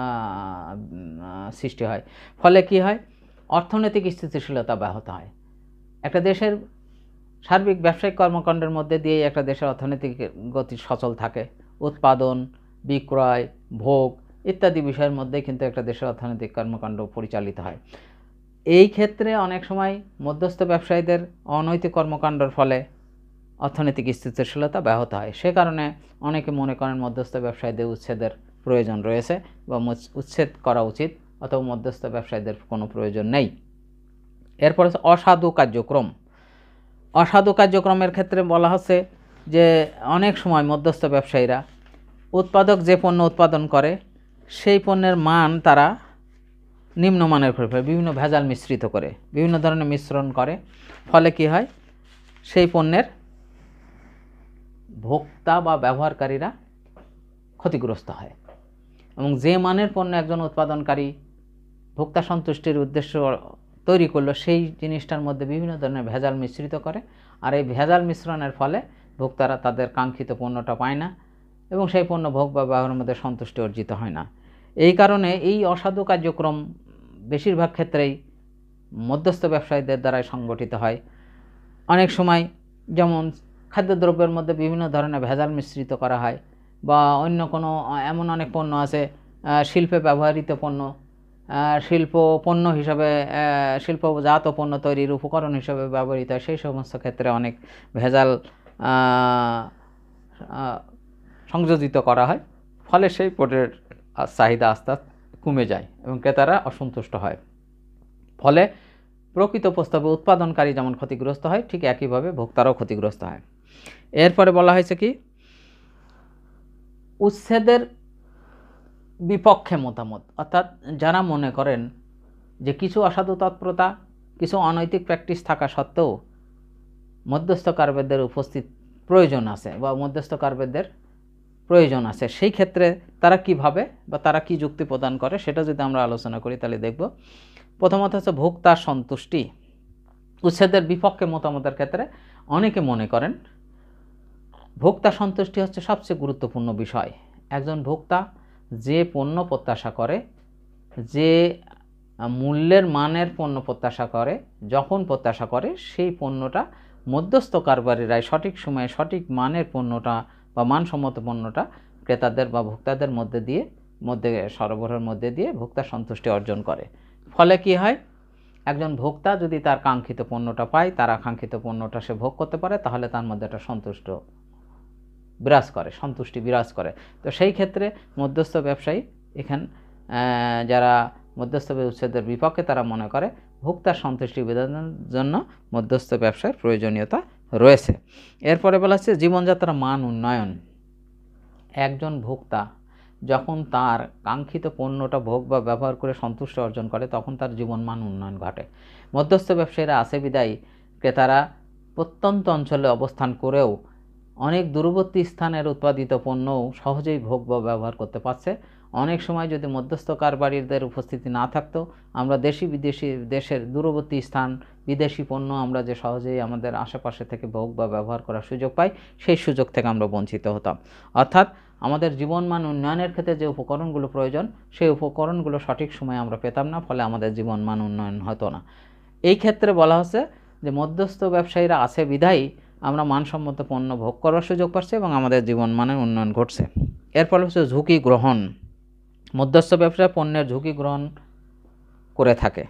সৃষ্টি হয়। ফলে কি হয়, অর্থনৈতিক স্থিতিশীলতা ব্যাহত হয়। একটা দেশের সার্বিক ব্যবসায়িক কর্মকাণ্ডের মধ্যে দিয়ে একটা দেশের অর্থনৈতিক গতি সচল থাকে। উৎপাদন, বিক্রয়, ভোগ ইত্যাদি বিষয়ের মধ্যে কিন্তু একটা দেশের অর্থনৈতিক কর্মকাণ্ড পরিচালিত হয়। এই ক্ষেত্রে অনেক সময় মধ্যস্থ ব্যবসায়ীদের অনৈতিক কর্মকাণ্ডের ফলে অর্থনৈতিক স্থিতিশীলতা ব্যাহত হয়। সে কারণে অনেকে মনে করেন মধ্যস্থ ব্যবসায়ীদের উচ্ছেদের প্রয়োজন রয়েছে বা উচ্ছেদ করা উচিত, অথবা মধ্যস্থ ব্যবসায়ীদের কোনো প্রয়োজন নেই। এরপর হচ্ছে অসাধু কার্যক্রম। অসাধু কার্যক্রমের ক্ষেত্রে বলা হচ্ছে যে অনেক সময় মধ্যস্থ ব্যবসায়ীরা উৎপাদক যে পণ্য উৎপাদন করে সেই পণ্যের মান তারা নিম্নমানের করে ফেলে, বিভিন্ন ভেজাল মিশ্রিত করে, বিভিন্ন ধরনের মিশ্রণ করে। ফলে কি হয়, সেই পণ্যের ভোক্তা বা ব্যবহারকারীরা ক্ষতিগ্রস্ত হয়। এবং যে মানের পণ্য একজন উৎপাদনকারী ভোক্তা সন্তুষ্টির উদ্দেশ্য তৈরি করলো সেই জিনিসটার মধ্যে বিভিন্ন ধরনের ভেজাল মিশ্রিত করে, আর এই ভেজাল মিশ্রণের ফলে ভোক্তারা তাদের কাঙ্ক্ষিত পণ্যটা পায় না এবং সেই পণ্য ভোগ বা ব্যবহারের মধ্যে সন্তুষ্টি অর্জিত হয় না। এই কারণে এই অসাধু কার্যক্রম বেশিরভাগ ক্ষেত্রেই মধ্যস্থ ব্যবসায়ীদের দ্বারাই সংগঠিত হয়। অনেক সময় যেমন খাদ্যদ্রব্যের মধ্যে বিভিন্ন ধরনের ভেজাল মিশ্রিত করা হয়, বা অন্য কোনো এমন অনেক পণ্য আছে শিল্পে ব্যবহৃত পণ্য, শিল্প পণ্য হিসাবে শিল্পজাত পণ্য তৈরির উপকরণ হিসাবে ব্যবহৃত হয়, সেই সমস্ত ক্ষেত্রে অনেক ভেজাল সংযোজিত করা হয়, ফলে সেই পণ্যের চাহিদা আস্তে আস্তে কমে যায় এবং ক্রেতারা অসন্তুষ্ট হয়। ফলে প্রকৃত প্রস্তাবে উৎপাদনকারী যেমন ক্ষতিগ্রস্ত হয়, ঠিক একইভাবে ভোক্তারাও ক্ষতিগ্রস্ত হয়। এরপরে বলা হয়েছে কি, উচ্ছেদের বিপক্ষে মতামত, অর্থাৎ যারা মনে করেন যে কিছু অসাধু তৎপরতা, কিছু অনৈতিক প্র্যাকটিস থাকা সত্ত্বেও মধ্যস্থকারকদের উপস্থিত প্রয়োজন আছে বা মধ্যস্থকারকদের প্রয়োজন আছে, সেই ক্ষেত্রে তারা কিভাবে বা তারা কি যুক্তি প্রদান করে সেটা যদি আমরা আলোচনা করি তাহলে দেখব। প্রথমত হচ্ছে ভোক্তার সন্তুষ্টি। উচ্ছেদের বিপক্ষে মতামতের ক্ষেত্রে অনেকে মনে করেন ভোক্তা সন্তুষ্টি হচ্ছে সবচেয়ে গুরুত্বপূর্ণ বিষয়। একজন ভোক্তা যে পণ্য প্রত্যাশা করে, যে মূল্যের মানের পণ্য প্রত্যাশা করে, যখন প্রত্যাশা করে, সেই পণ্যটা মধ্যস্থ কারবারিরাই সঠিক সময়ে সঠিক মানের পণ্যটা বা মানসম্মত পণ্যটা ক্রেতাদের বা ভোক্তাদের মধ্যে দিয়ে মধ্যে সরবরাহের মধ্যে দিয়ে ভোক্তা সন্তুষ্টি অর্জন করে। ফলে কি হয়, একজন ভোক্তা যদি তার কাঙ্ক্ষিত পণ্যটা পায়, তার আকাঙ্ক্ষিত পণ্যটা সে ভোগ করতে পারে, তাহলে তার মধ্যে একটা সন্তুষ্ট বিরাজ করে, সন্তুষ্টি বিরাজ করে। তো সেই ক্ষেত্রে মধ্যস্থ ব্যবসায়ী এখান যারা মধ্যস্থ উচ্ছেদের বিপক্ষে তারা মনে করে ভোক্তার সন্তুষ্টি বিধানের জন্য মধ্যস্থ ব্যবসার প্রয়োজনীয়তা রয়েছে। এরপরে বলা হচ্ছে জীবনযাত্রার মান উন্নয়ন। একজন ভোক্তা যখন তার কাঙ্ক্ষিত পণ্যটা ভোগ বা ব্যবহার করে সন্তুষ্ট অর্জন করে, তখন তার জীবনমান উন্নয়ন ঘটে। মধ্যস্থ ব্যবসায়ীরা আছে বিদায়ী ক্রেতারা প্রত্যন্ত অঞ্চলে অবস্থান করেও অনেক দূরবর্তী স্থানের উৎপাদিত পণ্যও সহজেই ভোগ বা ব্যবহার করতে পারছে। অনেক সময় যদি মধ্যস্থ কারবারিদের উপস্থিতি না থাকতো, আমরা দেশি বিদেশি দেশের দূরবর্তী স্থান বিদেশি পণ্য আমরা যে সহজেই আমাদের আশেপাশে থেকে ভোগ বা ব্যবহার করার সুযোগ পাই, সেই সুযোগ থেকে আমরা বঞ্চিত হতাম। অর্থাৎ আমাদের জীবনমান উন্নয়নের ক্ষেত্রে যে উপকরণগুলো প্রয়োজন, সেই উপকরণগুলো সঠিক সময়ে আমরা পেতাম না, ফলে আমাদের জীবনমান উন্নয়ন হতো না। এই ক্ষেত্রে বলা হচ্ছে যে মধ্যস্থ ব্যবসায়ীরা আছে বিধায়ী আমরা মানসম্মত পণ্য ভোগ করার সুযোগ পাচ্ছি এবং আমাদের জীবনমানের উন্নয়ন ঘটছে। এরপর হচ্ছে ঝুঁকি গ্রহণ। মধ্যস্থ ব্যবসায় পণ্যের ঝুঁকি গ্রহণ করে থাকে।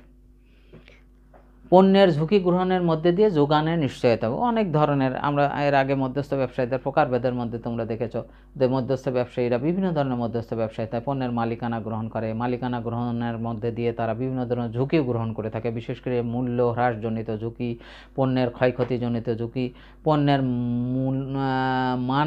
পণ্যের ঝুঁকি গ্রহণের মধ্যে দিয়ে যোগানের নিশ্চয়তা, অনেক ধরনের আমরা এর আগে মধ্যস্থ ব্যবসায়ীদের প্রকারভেদের মধ্যে তোমরা দেখেছো যে মধ্যস্থ ব্যবসায়ীরা বিভিন্ন ধরনের মধ্যস্থ ব্যবসায়ী তাই পণ্যের মালিকানা গ্রহণ করে। মালিকানা গ্রহণের মধ্যে দিয়ে তারা বিভিন্ন ধরনের ঝুঁকি গ্রহণ করে থাকে, বিশেষ করে মূল্য হ্রাসজনিত ঝুঁকি, পণ্যের ক্ষয়ক্ষতিজনিত ঝুঁকি, পণ্যের মান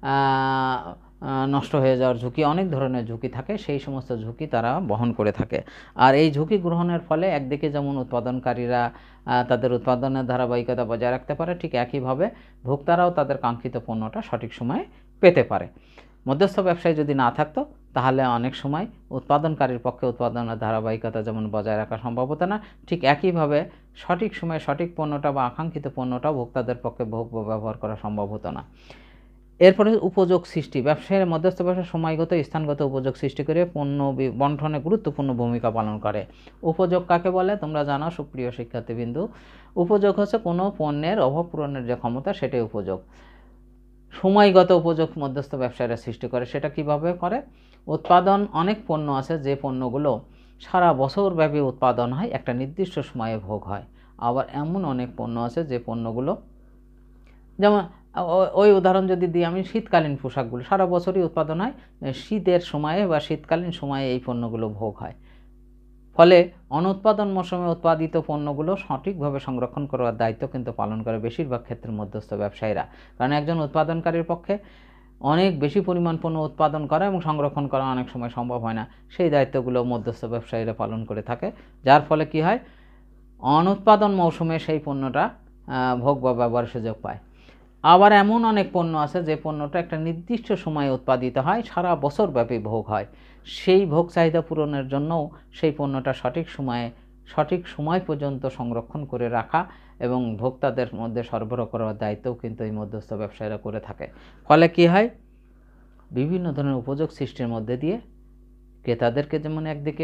নষ্ট হয়ে যাওয়ার ঝুঁকি, অনেক ধরনের ঝুঁকি থাকে, সেই সমস্ত ঝুঁকি তারা বহন করে থাকে। আর এই ঝুঁকি গ্রহণের ফলে একদিকে যেমন উৎপাদনকারীরা তাদের উৎপাদনের ধারাবাহিকতা বজায় রাখতে পারে, ঠিক একইভাবে ভোক্তারাও তাদের কাঙ্ক্ষিত পণ্যটা সঠিক সময়ে পেতে পারে। মধ্যস্থ ব্যবসায়ী যদি না থাকতো তাহলে অনেক সময় উৎপাদনকারীর পক্ষে উৎপাদনের ধারাবাহিকতা যেমন বজায় রাখা সম্ভব হতো না, ঠিক একইভাবে সঠিক সময়ে সঠিক পণ্যটা বা আকাঙ্ক্ষিত পণ্যটাও ভোক্তাদের পক্ষে ভোগ বা ব্যবহার করা সম্ভব হতো না। এরপরে উপযোগ সৃষ্টি। ব্যবসায়ের মধ্যস্থ ব্যবসা সময়গত স্থানগত উপযোগ সৃষ্টি করে পণ্য বন্টনে গুরুত্বপূর্ণ ভূমিকা পালন করে। উপযোগ কাকে বলে তোমরা জানো সুপ্রিয় শিক্ষার্থীবৃন্দু। উপযোগ হচ্ছে কোনো পণ্যের অভাব পূরণের যে ক্ষমতা, সেটাই উপযোগ। সময়গত উপযোগ মধ্যস্থ ব্যবসায়ীরা সৃষ্টি করে। সেটা কিভাবে করে? উৎপাদন অনেক পণ্য আছে যে পণ্যগুলো সারা বছর ব্যাপী উৎপাদন হয়, একটা নির্দিষ্ট সময়ে ভোগ হয়। আবার এমন অনেক পণ্য আছে যে পণ্যগুলো, যেমন ওই উদাহরণ যদি দিই আমি, শীতকালীন পোশাকগুলো সারা বছরই উৎপাদন হয়, শীতের সময়ে বা শীতকালীন সময়ে এই পণ্যগুলো ভোগ হয়। ফলে অনুৎপাদন মৌসুমে উৎপাদিত পণ্যগুলো সঠিকভাবে সংরক্ষণ করার দায়িত্ব কিন্তু পালন করে বেশিরভাগ ক্ষেত্রে মধ্যস্থ ব্যবসায়ীরা। কারণ একজন উৎপাদনকারীর পক্ষে অনেক বেশি পরিমাণ পণ্য উৎপাদন করা এবং সংরক্ষণ করা অনেক সময় সম্ভব হয় না, সেই দায়িত্বগুলো মধ্যস্থ ব্যবসায়ীরা পালন করে থাকে। যার ফলে কি হয়, অনুৎপাদন মৌসুমে সেই পণ্যটা ভোগ বা ব্যবহারের সুযোগ পায়। আবার এমন অনেক পণ্য আছে যে পণ্যটা একটা নির্দিষ্ট সময়ে উৎপাদিত হয়, সারা বছর ব্যাপী ভোগ হয়। সেই ভোগ চাহিদা পূরণের জন্যও সেই পণ্যটা সঠিক সময়ে সঠিক সময় পর্যন্ত সংরক্ষণ করে রাখা এবং ভোক্তাদের মধ্যে সরবরাহ করার দায়িত্বও কিন্তু এই মধ্যস্থ ব্যবসায়ীরা করে থাকে। ফলে কি হয়, বিভিন্ন ধরনের উপযোগ সৃষ্টির মধ্যে দিয়ে ক্রেতাদেরকে যেমন একদিকে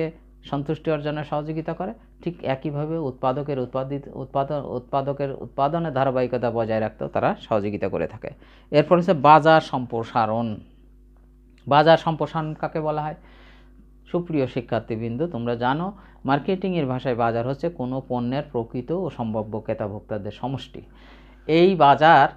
সন্তুষ্টি অর্জনে সহযোগিতা করে, ঠিক একইভাবে উৎপাদকের উৎপাদিত উৎপাদন উৎপাদকের উৎপাদনের ধারাবাহিকতা বজায় রাখতেও তারা সহযোগিতা করে থাকে। এরপর হচ্ছে বাজার সম্প্রসারণ। বাজার সম্প্রসারণ কাকে বলা হয়? সুপ্রিয় শিক্ষার্থীবৃন্দ, তোমরা জানো মার্কেটিংয়ের ভাষায় বাজার হচ্ছে কোনো পণ্যের প্রকৃত ও সম্ভাব্য ক্রেতা ভোক্তাদের সমষ্টি। এই বাজার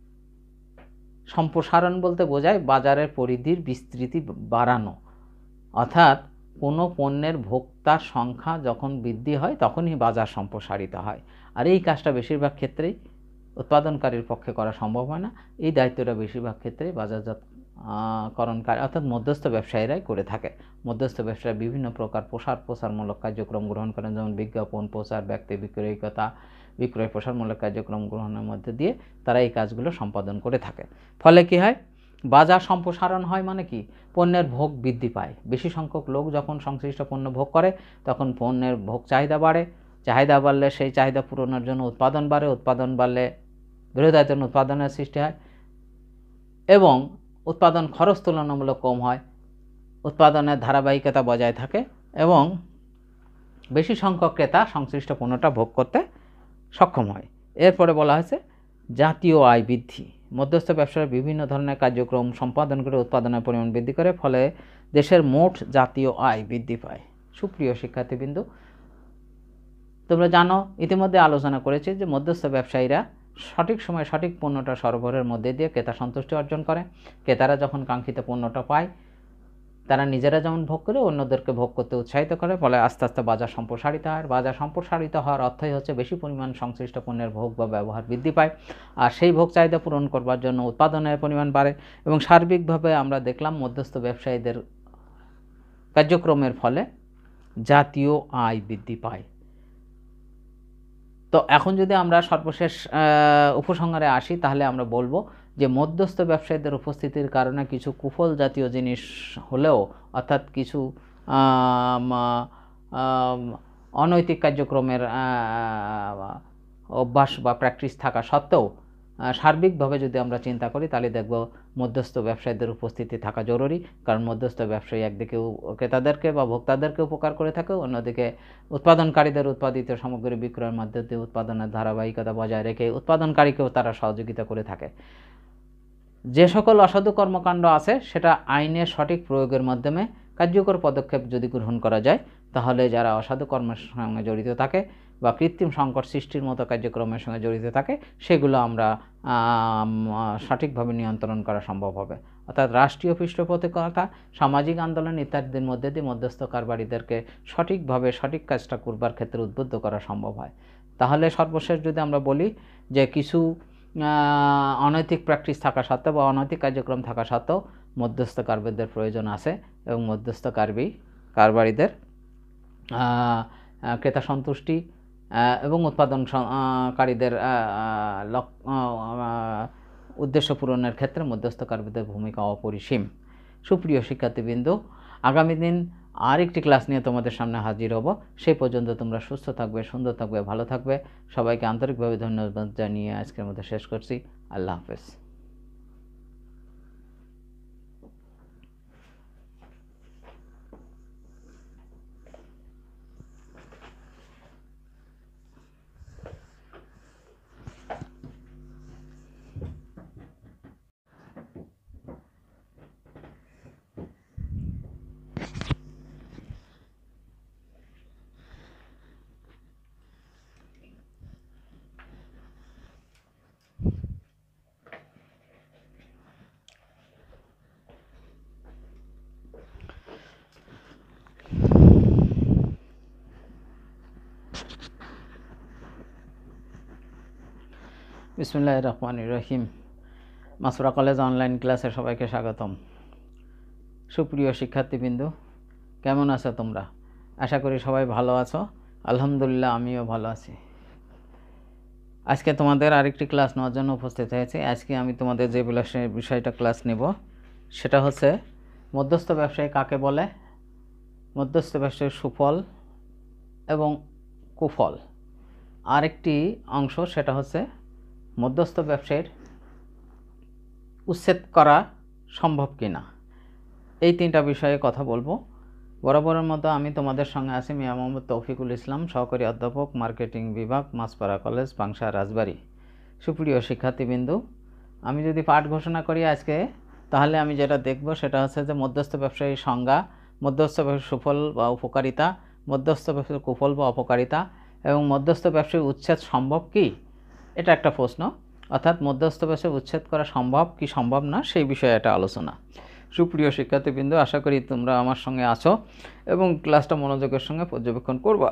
সম্প্রসারণ বলতে বোঝায় বাজারের পরিধির বিস্তৃতি বাড়ানো, অর্থাৎ কোনো পণ্যের ভোক্তার সংখ্যা যখন বৃদ্ধি হয় তখনই বাজার সম্প্রসারিত হয়। আর এই কাজটা বেশিরভাগ ক্ষেত্রেই উৎপাদনকারীর পক্ষে করা সম্ভব হয় না। এই দায়িত্বটা বেশিরভাগ ক্ষেত্রেই বাজারজাতকরণকারী অর্থাৎ মধ্যস্থ ব্যবসায়ীরাই করে থাকে। মধ্যস্থ ব্যবসায়ী বিভিন্ন প্রকার প্রসার প্রসারমূলক কার্যক্রম গ্রহণ করেন, যেমন বিজ্ঞাপন, প্রচার, ব্যক্তি বিক্রয়িকতা, বিক্রয় প্রসারমূলক কার্যক্রম গ্রহণের মধ্যে দিয়ে তারা এই কাজগুলো সম্পাদন করে থাকে। ফলে কি হয়? বাজার সম্প্রসারণ হয় মানে কি? পণ্যের ভোগ বৃদ্ধি পায়। বেশি সংখ্যক লোক যখন সংশ্লিষ্ট পণ্য ভোগ করে তখন পণ্যের ভোগ চাহিদা বাড়ে, চাহিদা বাড়লে সেই চাহিদা পূরণের জন্য উৎপাদন বাড়ে, উৎপাদন বাড়লে বৃহদায়তন উৎপাদনের সৃষ্টি হয় এবং উৎপাদন খরচ তুলনামূলক কম হয়, উৎপাদনের ধারাবাহিকতা বজায় থাকে এবং বেশি সংখ্যক ক্রেতা সংশ্লিষ্ট পণ্যটা ভোগ করতে সক্ষম হয়। এরপরে বলা হয়েছে জাতীয় আয় বৃদ্ধি। মধ্যস্থ ব্যবসার বিভিন্ন ধরনের কার্যক্রম সম্পাদন করে উৎপাদনের পরিমাণ বৃদ্ধি করে, ফলে দেশের মোট জাতীয় আয় বৃদ্ধি পায়। সুপ্রিয় শিক্ষার্থীবৃন্দ, তোমরা জানো ইতিমধ্যে আলোচনা করেছি যে মধ্যস্থ ব্যবসায়ীরা সঠিক সময়ে সঠিক পণ্যটা সরবরাহের মধ্যে দিয়ে ক্রেতা সন্তুষ্টি অর্জন করে। ক্রেতারা যখন কাঙ্ক্ষিত পণ্যটা পায় তারা নিজেরা যেমন ভোগ করে অন্যদেরকে ভোগ করতে উৎসাহিত করে, ফলে আস্তে আস্তে বাজার সম্প্রসারিত হয়। বাজার সম্প্রসারিত হওয়ার অর্থই হচ্ছে বেশি পরিমাণ সংশ্লিষ্ট পণ্যের ভোগ বা ব্যবহার বৃদ্ধি পায়, আর সেই ভোগ চাহিদা পূরণ করবার জন্য উৎপাদনের পরিমাণ বাড়ে এবং সার্বিকভাবে আমরা দেখলাম মধ্যস্থ ব্যবসায়ীদের কার্যক্রমের ফলে জাতীয় আয় বৃদ্ধি পায়। তো এখন যদি আমরা সর্বশেষ উপসংহারে আসি তাহলে আমরা বলবো যে মধ্যস্থ ব্যবসায়ীদের উপস্থিতির কারণে কিছু কুফল জাতীয় জিনিস হলেও, অর্থাৎ কিছু অনৈতিক কার্যক্রমের অভ্যাস বা প্র্যাকটিস থাকা সত্ত্বেও সার্বিকভাবে যদি আমরা চিন্তা করি তাহলে দেখব মধ্যস্থ ব্যবসায়ীদের উপস্থিতি থাকা জরুরি, কারণ মধ্যস্থ ব্যবসায়ী একদিকে ক্রেতাদেরকে বা ভোক্তাদেরকে উপকার করে থাকে, অন্যদিকে উৎপাদনকারীদের উৎপাদিত সামগ্রী বিক্রয়ের মধ্যে দিয়ে উৎপাদনের ধারাবাহিকতা বজায় রেখে উৎপাদনকারীকেও তারা সহযোগিতা করে থাকে। যে সকল অসাধু কর্মকাণ্ড আছে সেটা আইনের সঠিক প্রয়োগের মাধ্যমে কার্যকর পদক্ষেপ যদি গ্রহণ করা যায় তাহলে যারা অসাধু কর্মের সঙ্গে জড়িত থাকে বা কৃত্রিম সংকট সৃষ্টির মতো কার্যক্রমের সঙ্গে জড়িত থাকে সেগুলো আমরা সঠিকভাবে নিয়ন্ত্রণ করা সম্ভব হবে। অর্থাৎ রাষ্ট্রীয় পৃষ্ঠপোষকতা, সামাজিক আন্দোলন ইত্যাদির মধ্যে দিয়ে মধ্যস্থ কারবারিদেরকে সঠিকভাবে সঠিক কাজটা করবার ক্ষেত্রে উদ্বুদ্ধ করা সম্ভব হয়। তাহলে সর্বশেষ যদি আমরা বলি যে কিছু অনৈতিক প্র্যাকটিস থাকা সত্ত্বেও বা অনৈতিক কার্যক্রম থাকা সত্ত্বেও মধ্যস্থ কারবারিদের প্রয়োজন আছে এবং মধ্যস্থ কারবি কারবারিদের ক্রেতা সন্তুষ্টি এবং উৎপাদনকারীদের উদ্দেশ্য পূরণের ক্ষেত্রে মধ্যস্থ কারবারিদের ভূমিকা অপরিসীম। সুপ্রিয় শিক্ষার্থীবৃন্দ, আগামী দিন আরেকটি ক্লাস নিয়ে তোমাদের সামনে হাজির হব। সেই পর্যন্ত তোমরা সুস্থ থাকবে, সুন্দর থাকবে, ভালো থাকবে। সবাইকে আন্তরিকভাবে ধন্যবাদ জানিয়ে আজকের মধ্যে শেষ করছি। আল্লাহ হাফেজ। বিসমিল্লাহির রহমানির রহিম। মাসুরা কলেজ অনলাইন ক্লাসে সবাইকে স্বাগতম। সুপ্রিয় শিক্ষার্থীবৃন্দ, কেমন আছো তোমরা? আশা করি সবাই ভালো আছো। আলহামদুলিল্লাহ, আমিও ভালো আছি। আজকে তোমাদের আরেকটি ক্লাস নেওয়ার জন্য উপস্থিত হয়েছি। আজকে আমি তোমাদের যে বিষয়টা ক্লাস নেব সেটা হচ্ছে মধ্যস্থ ব্যবসায়ী কাকে বলে, মধ্যস্থ ব্যবসায়ীর সুফল এবং কুফল। আরেকটি অংশ সেটা হচ্ছে মধ্যস্থ ব্যবসায়ীর উচ্ছেদ করা সম্ভব কিনা। এই তিনটা বিষয়ে কথা বলবো। বরাবরের মতো আমি তোমাদের সঙ্গে আছি মিয়া মোহাম্মদ তৌফিকুল ইসলাম, সহকারী অধ্যাপক, মার্কেটিং বিভাগ, মাছপাড়া কলেজ, পাংশা, রাজবাড়ী। সুপ্রিয় শিক্ষার্থীবৃন্দু, আমি যদি পাঠ ঘোষণা করি আজকে, তাহলে আমি যেটা দেখব সেটা হচ্ছে যে মধ্যস্থ ব্যবসায়ীর সংজ্ঞা, মধ্যস্থ ব্যবসায়ীর সুফল বা উপকারিতা, মধ্যস্থ ব্যবসায়ীর কুফল বা অপকারিতা এবং মধ্যস্থ ব্যবসায়ী উচ্ছেদ সম্ভব কি, এটা একটা প্রশ্ন। অর্থাৎ মধ্যস্থ ব্যবসায়ী উচ্ছেদ করা সম্ভব কি সম্ভব না, সেই বিষয়ে একটা আলোচনা। সুপ্রিয় শিক্ষার্থীবৃন্দ, আশা করি তোমরা আমার সঙ্গে আছো এবং ক্লাসটা মনোযোগের সঙ্গে পর্যবেক্ষণ করবা।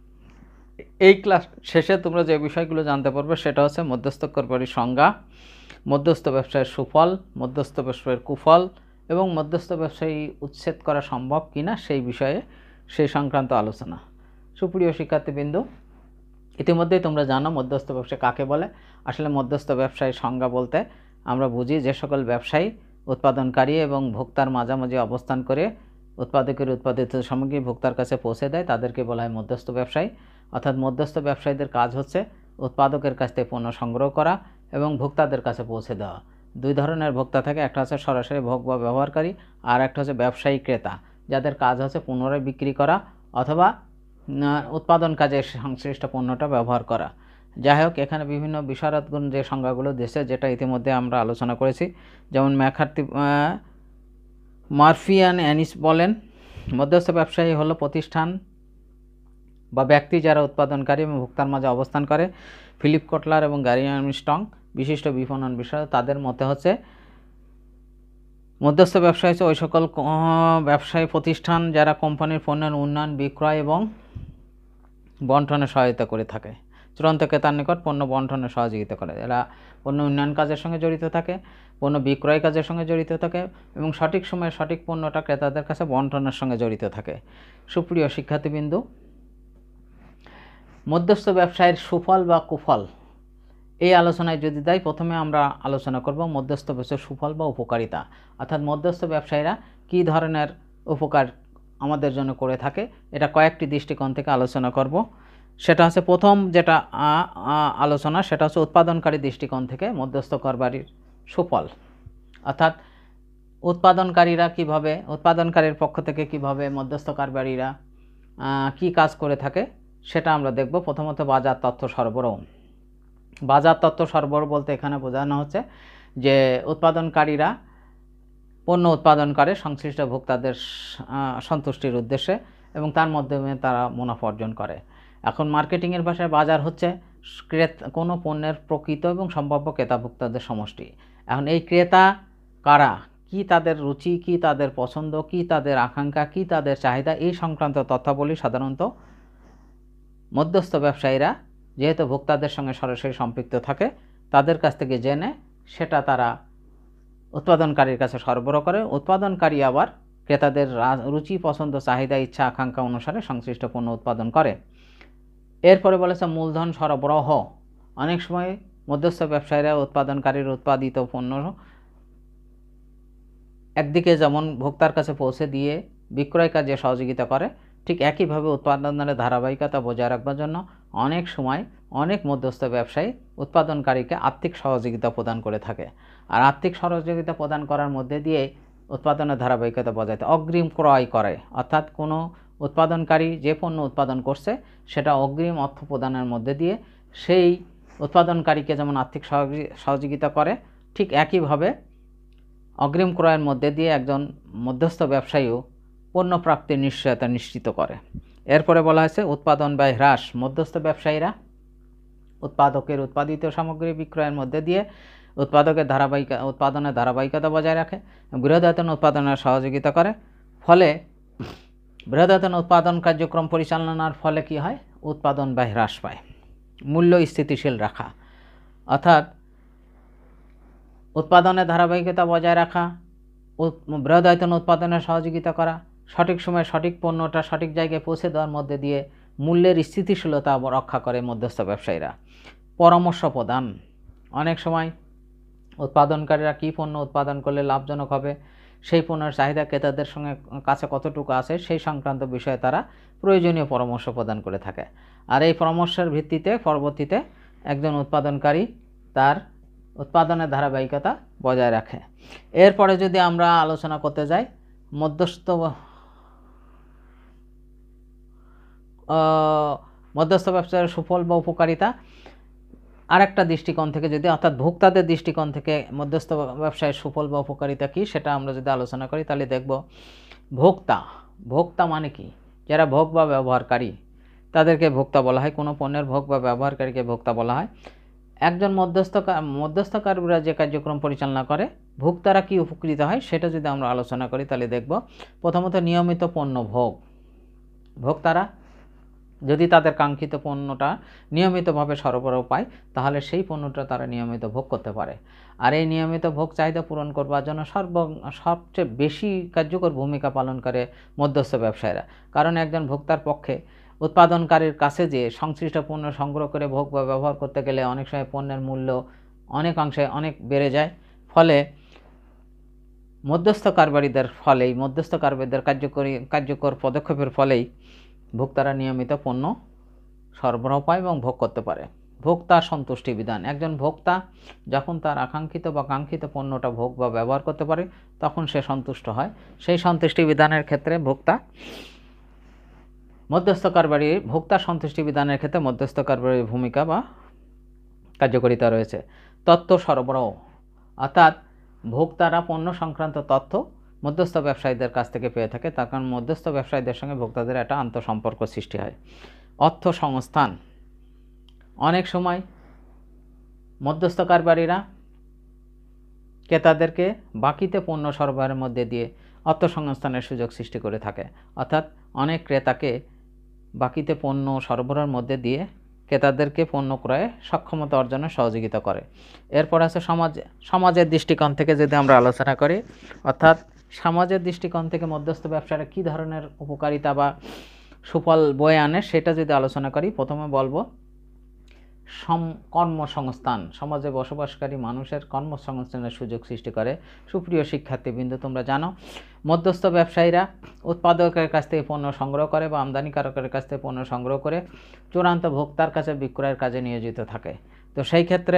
এই ক্লাস শেষে তোমরা যে বিষয়গুলো জানতে পারবে সেটা হচ্ছে মধ্যস্থকারীর সংজ্ঞা, মধ্যস্থ ব্যবসায়ের সুফল, মধ্যস্থ ব্যবসায়ের কুফল এবং মধ্যস্থ ব্যবসায়ী উচ্ছেদ করা সম্ভব কিনা সেই বিষয়ে সেই সংক্রান্ত আলোচনা। সুপ্রিয় শিক্ষার্থীবৃন্দ, ইতিমধ্যেই তোমরা জানো মধ্যস্থ ব্যবসা কাকে বলে। আসলে মধ্যস্থ ব্যবসায়ী সংজ্ঞা বলতে আমরা বুঝি যে সকল ব্যবসায়ী উৎপাদনকারী এবং ভোক্তার মাঝামাঝি অবস্থান করে উৎপাদকের উৎপাদিত সামগ্রী ভোক্তার কাছে পৌঁছে দেয় তাদেরকে বলা হয় মধ্যস্থ ব্যবসায়ী। অর্থাৎ মধ্যস্থ ব্যবসায়ীদের কাজ হচ্ছে উৎপাদকের কাছ থেকে পণ্য সংগ্রহ করা এবং ভোক্তাদের কাছে পৌঁছে দেওয়া। দুই ধরনের ভোক্তা থাকে, একটা হচ্ছে সরাসরি ভোগ বা ব্যবহারকারী, আর একটা হচ্ছে ব্যবসায়ী ক্রেতা, যাদের কাজ হচ্ছে পুনরায় বিক্রি করা অথবা উৎপাদন কাজে সংশ্লিষ্ট পণ্যটা ব্যবহার করা। যাই হোক, এখানে বিভিন্ন বিশারদগুণ যে সংজ্ঞাগুলো দিয়েছে, যেটা ইতিমধ্যে আমরা আলোচনা করেছি, যেমন ম্যাকার্থি মার্ফিয়ান অ্যানিস বলেন, মধ্যস্থ ব্যবসায়ী হলো প্রতিষ্ঠান বা ব্যক্তি যারা উৎপাদনকারী এবং ভোক্তার মাঝে অবস্থান করে। ফিলিপ কটলার এবং গ্যারি আর্মস্ট্রং বিশিষ্ট বিপণন বিষয়, তাদের মতে হচ্ছে মধ্যস্থ ব্যবসায় হচ্ছে ওই সকল ব্যবসায়ী প্রতিষ্ঠান যারা কোম্পানির পণ্যের উন্নয়ন, বিক্রয় এবং বন্টনে সহায়তা করে থাকে। চূড়ান্ত ক্রেতার নিকট পণ্য বন্টনে সহযোগিতা করে। এরা পণ্য উন্নয়ন কাজের সঙ্গে জড়িত থাকে, পণ্য বিক্রয় কাজের সঙ্গে জড়িত থাকে এবং সঠিক সময়ে সঠিক পণ্যটা ক্রেতাদের কাছে বন্টনের সঙ্গে জড়িত থাকে। সুপ্রিয় শিক্ষার্থীবৃন্দ, মধ্যস্থ ব্যবসায়ের সুফল বা কুফল এই আলোচনায় যদি যাই, প্রথমে আমরা আলোচনা করব মধ্যস্থ ব্যবসায়ের সুফল বা উপকারিতা। অর্থাৎ মধ্যস্থ ব্যবসায়ীরা কী ধরনের উপকার আমাদের জন্য করে থাকে, এটা কয়েকটি দৃষ্টিকোণ থেকে আলোচনা করব। সেটা হচ্ছে প্রথম যেটা আলোচনা, সেটা হচ্ছে উৎপাদনকারী দৃষ্টিকোণ থেকে মধ্যস্থকারীর সুফল। অর্থাৎ উৎপাদনকারীরা কিভাবে, উৎপাদনকারীর পক্ষ থেকে কিভাবে মধ্যস্থকারীরা কি কাজ করে থাকে সেটা আমরা দেখব। প্রথমত বাজার তথ্য সরবরাহ। বাজার তথ্য সরবরাহ বলতে এখানে বোঝানো হচ্ছে যে উৎপাদনকারীরা পণ্য উৎপাদন করে সংশ্লিষ্ট ভোক্তাদের সন্তুষ্টির উদ্দেশ্যে এবং তার মাধ্যমে তারা মুনাফা অর্জন করে। এখন মার্কেটিংয়ের ভাষায় বাজার হচ্ছে ক্রেতা কোনো পণ্যের প্রকৃত এবং সম্ভাব্য ক্রেতা ভোক্তাদের সমষ্টি। এখন এই ক্রেতা কারা, কি তাদের রুচি, কি তাদের পছন্দ, কি তাদের আকাঙ্ক্ষা, কি তাদের চাহিদা, এই সংক্রান্ত তথ্যাবলী সাধারণত মধ্যস্থ ব্যবসায়ীরা যেহেতু ভোক্তাদের সঙ্গে সরাসরি সম্পৃক্ত থাকে তাদের কাছ থেকে জেনে সেটা তারা উৎপাদনকারীর কাছে সরবরাহ করে। উৎপাদনকারী আবার ক্রেতাদের রুচি, পছন্দ, চাহিদা, ইচ্ছা, আকাঙ্ক্ষা অনুসারে সংশ্লিষ্ট পণ্য উৎপাদন করে। এরপরে বলেছে মূলধন সরবরাহ। অনেক সময় মধ্যস্থ ব্যবসায়ীরা উৎপাদনকারীর উৎপাদিত পণ্য একদিকে যেমন ভোক্তার কাছে পৌঁছে দিয়ে বিক্রয় কাজে সহযোগিতা করে, ঠিক একইভাবে উৎপাদনের ধারাবাহিকতা বজায় রাখবার জন্য অনেক সময় অনেক মধ্যস্থ ব্যবসায়ী উৎপাদনকারীকে আর্থিক সহযোগিতা প্রদান করে থাকে। আর আর্থিক সহযোগিতা প্রদান করার মধ্যে দিয়ে উৎপাদনের ধারাবাহিকতা বজায় থাকে। অগ্রিম ক্রয় করে, অর্থাৎ কোনো উৎপাদনকারী যে পণ্য উৎপাদন করছে সেটা অগ্রিম অর্থ প্রদানের মধ্যে দিয়ে সেই উৎপাদনকারীকে যেমন আর্থিক সহযোগিতা করে, ঠিক একইভাবে অগ্রিম ক্রয়ের মধ্যে দিয়ে একজন মধ্যস্থ ব্যবসায়ীও পণ্য প্রাপ্তির নিশ্চয়তা নিশ্চিত করে। এরপরে বলা হয়েছে উৎপাদন ব্যয় হ্রাস। মধ্যস্থ ব্যবসায়ীরা উৎপাদকের উৎপাদিত সামগ্রী বিক্রয়ের মধ্যে দিয়ে উৎপাদকের ধারাবাহিক উৎপাদনের ধারাবাহিকতা বজায় রাখে, বৃহদায়তন উৎপাদনের সহযোগিতা করে। ফলে বৃহদায়তন উৎপাদন কার্যক্রম পরিচালনার ফলে কি হয়, উৎপাদন ব্যয় হ্রাস পায়। মূল্য স্থিতিশীল রাখা, অর্থাৎ উৎপাদনের ধারাবাহিকতা বজায় রাখা, বৃহদায়তন উৎপাদনের সহযোগিতা করা, সঠিক সময়ে সঠিক পণ্যটা সঠিক জায়গায় পৌঁছে দেওয়ার মধ্যে দিয়ে মূল্যের স্থিতিশীলতা রক্ষা করে মধ্যস্থ ব্যবসায়ীরা। পরামর্শ প্রদান। অনেক সময় উৎপাদনকারীরা কী পণ্য উৎপাদন করলে লাভজনক হবে, সেই পণ্যের চাহিদা ক্রেতাদের সঙ্গে কাছে কতটুকু আছে সেই সংক্রান্ত বিষয়ে তারা প্রয়োজনীয় পরামর্শ প্রদান করে থাকে। আর এই পরামর্শের ভিত্তিতে পরবর্তীতে একজন উৎপাদনকারী তার উৎপাদনের ধারাবাহিকতা বজায় রাখে। এরপরে যদি আমরা আলোচনা করতে যাই মধ্যস্থ মধ্যস্থ ব্যবসায়ের সুফল বা উপকারিতা আরেকটা দৃষ্টিকোণ থেকে যদি, অর্থাৎ ভোক্তাদের দৃষ্টিকোণ থেকে মধ্যস্থ ব্যবসায়ের সুফল বা উপকারিতা কী সেটা আমরা যদি আলোচনা করি তাহলে দেখব ভোক্তা, ভোক্তা মানে কি? যারা ভোগ বা ব্যবহারকারী তাদেরকে ভোক্তা বলা হয়। কোনো পণ্যের ভোগ বা ব্যবহারকারীকে ভোক্তা বলা হয়। একজন মধ্যস্থ মধ্যস্থকারীরা যে কার্যক্রম পরিচালনা করে ভোক্তারা কি উপকৃত হয় সেটা যদি আমরা আলোচনা করি তাহলে দেখব প্রথমত নিয়মিত পণ্য ভোগ। ভোক্তারা যদি তাদের কাঙ্ক্ষিত পণ্যটা নিয়মিতভাবে সরবরাহ পায় তাহলে সেই পণ্যটা তারা নিয়মিত ভোগ করতে পারে। আর এই নিয়মিত ভোগ চাহিদা পূরণ করবার জন্য সর্ব সবচেয়ে বেশি কার্যকর ভূমিকা পালন করে মধ্যস্থ ব্যবসায়ীরা। কারণ একজন ভোক্তার পক্ষে উৎপাদনকারীর কাছে যে সংশ্লিষ্ট পণ্য সংগ্রহ করে ভোগ বা ব্যবহার করতে গেলে অনেক সময় পণ্যের মূল্য অনেক অংশে অনেক বেড়ে যায়। ফলে মধ্যস্থ কারবারিদের ফলেই মধ্যস্থ কারবারিদের কার্যকরী কার্যকর পদক্ষেপের ফলেই ভোক্তারা নিয়মিত পণ্য সরবরাহ পায় এবং ভোগ করতে পারে। ভোক্তা সন্তুষ্টি বিধান, একজন ভোক্তা যখন তার আকাঙ্ক্ষিত বা কাঙ্ক্ষিত পণ্যটা ভোগ বা ব্যবহার করতে পারে তখন সে সন্তুষ্ট হয়। সেই সন্তুষ্টি বিধানের ক্ষেত্রে ভোক্তা মধ্যস্থ কারবারির ভোক্তা সন্তুষ্টি বিধানের ক্ষেত্রে মধ্যস্থ কারবারির ভূমিকা বা কার্যকারিতা রয়েছে। তথ্য সরবরাহ, অর্থাৎ ভোক্তারা পণ্য সংক্রান্ত তথ্য মধ্যস্থ ব্যবসায়ীদের কাছ থেকে পেয়ে থাকে, তার কারণ মধ্যস্থ ব্যবসায়ীদের সঙ্গে ভোক্তাদের একটা আন্তঃসম্পর্ক সৃষ্টি হয়। অর্থ সংস্থান, অনেক সময় মধ্যস্থ কারবারিরা ক্রেতাদেরকে বাকিতে পণ্য সরবরাহের মধ্যে দিয়ে অর্থ সংস্থানের সুযোগ সৃষ্টি করে থাকে। অর্থাৎ অনেক ক্রেতাকে বাকিতে পণ্য সরবরাহের মধ্যে দিয়ে ক্রেতাদেরকে পণ্য ক্রয়ে সক্ষমতা অর্জনে সহযোগিতা করে। এরপর আছে সমাজ, সমাজের দৃষ্টিকোণ থেকে যদি আমরা আলোচনা করি, অর্থাৎ সমাজের দৃষ্টিকোণ থেকে মধ্যস্থ ব্যবসাটা কী ধরনের উপকারিতা বা সুফল বয়ে আনে সেটা যদি আলোচনা করি, প্রথমে বলবো সম কর্মসংস্থান, সমাজে বসবাসকারী মানুষের কর্মসংস্থানের সুযোগ সৃষ্টি করে। সুপ্রিয় শিক্ষার্থীবৃন্দ, তোমরা জানো মধ্যস্থ ব্যবসায়ীরা উৎপাদকের কাছ থেকে পণ্য সংগ্রহ করে বা আমদানিকারকের কাছ থেকে পণ্য সংগ্রহ করে চূড়ান্ত ভোক্তার কাছে বিক্রয়ের কাজে নিয়োজিত থাকে। তো সেই ক্ষেত্রে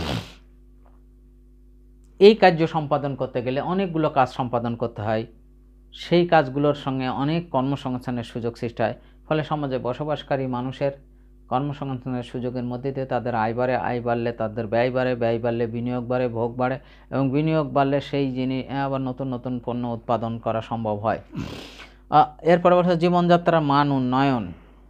এই কার্য সম্পাদন করতে গেলে অনেকগুলো কাজ সম্পাদন করতে হয়, সেই কাজগুলোর সঙ্গে অনেক কর্মসংস্থানের সুযোগ সৃষ্টি হয়। ফলে সমাজে বসবাসকারী মানুষের কর্মসংস্থানের সুযোগের মধ্যে দিয়ে তাদের আয় বাড়ে, আয় বাড়লে তাদের ব্যয় বাড়ে, ব্যয় বাড়লে বিনিয়োগ বাড়ে, ভোগ বাড়ে এবং বিনিয়োগ বাড়লে সেই জিনিস আবার নতুন নতুন পণ্য উৎপাদন করা সম্ভব হয়। এর পরবর্তী জীবনযাত্রার মান উন্নয়ন,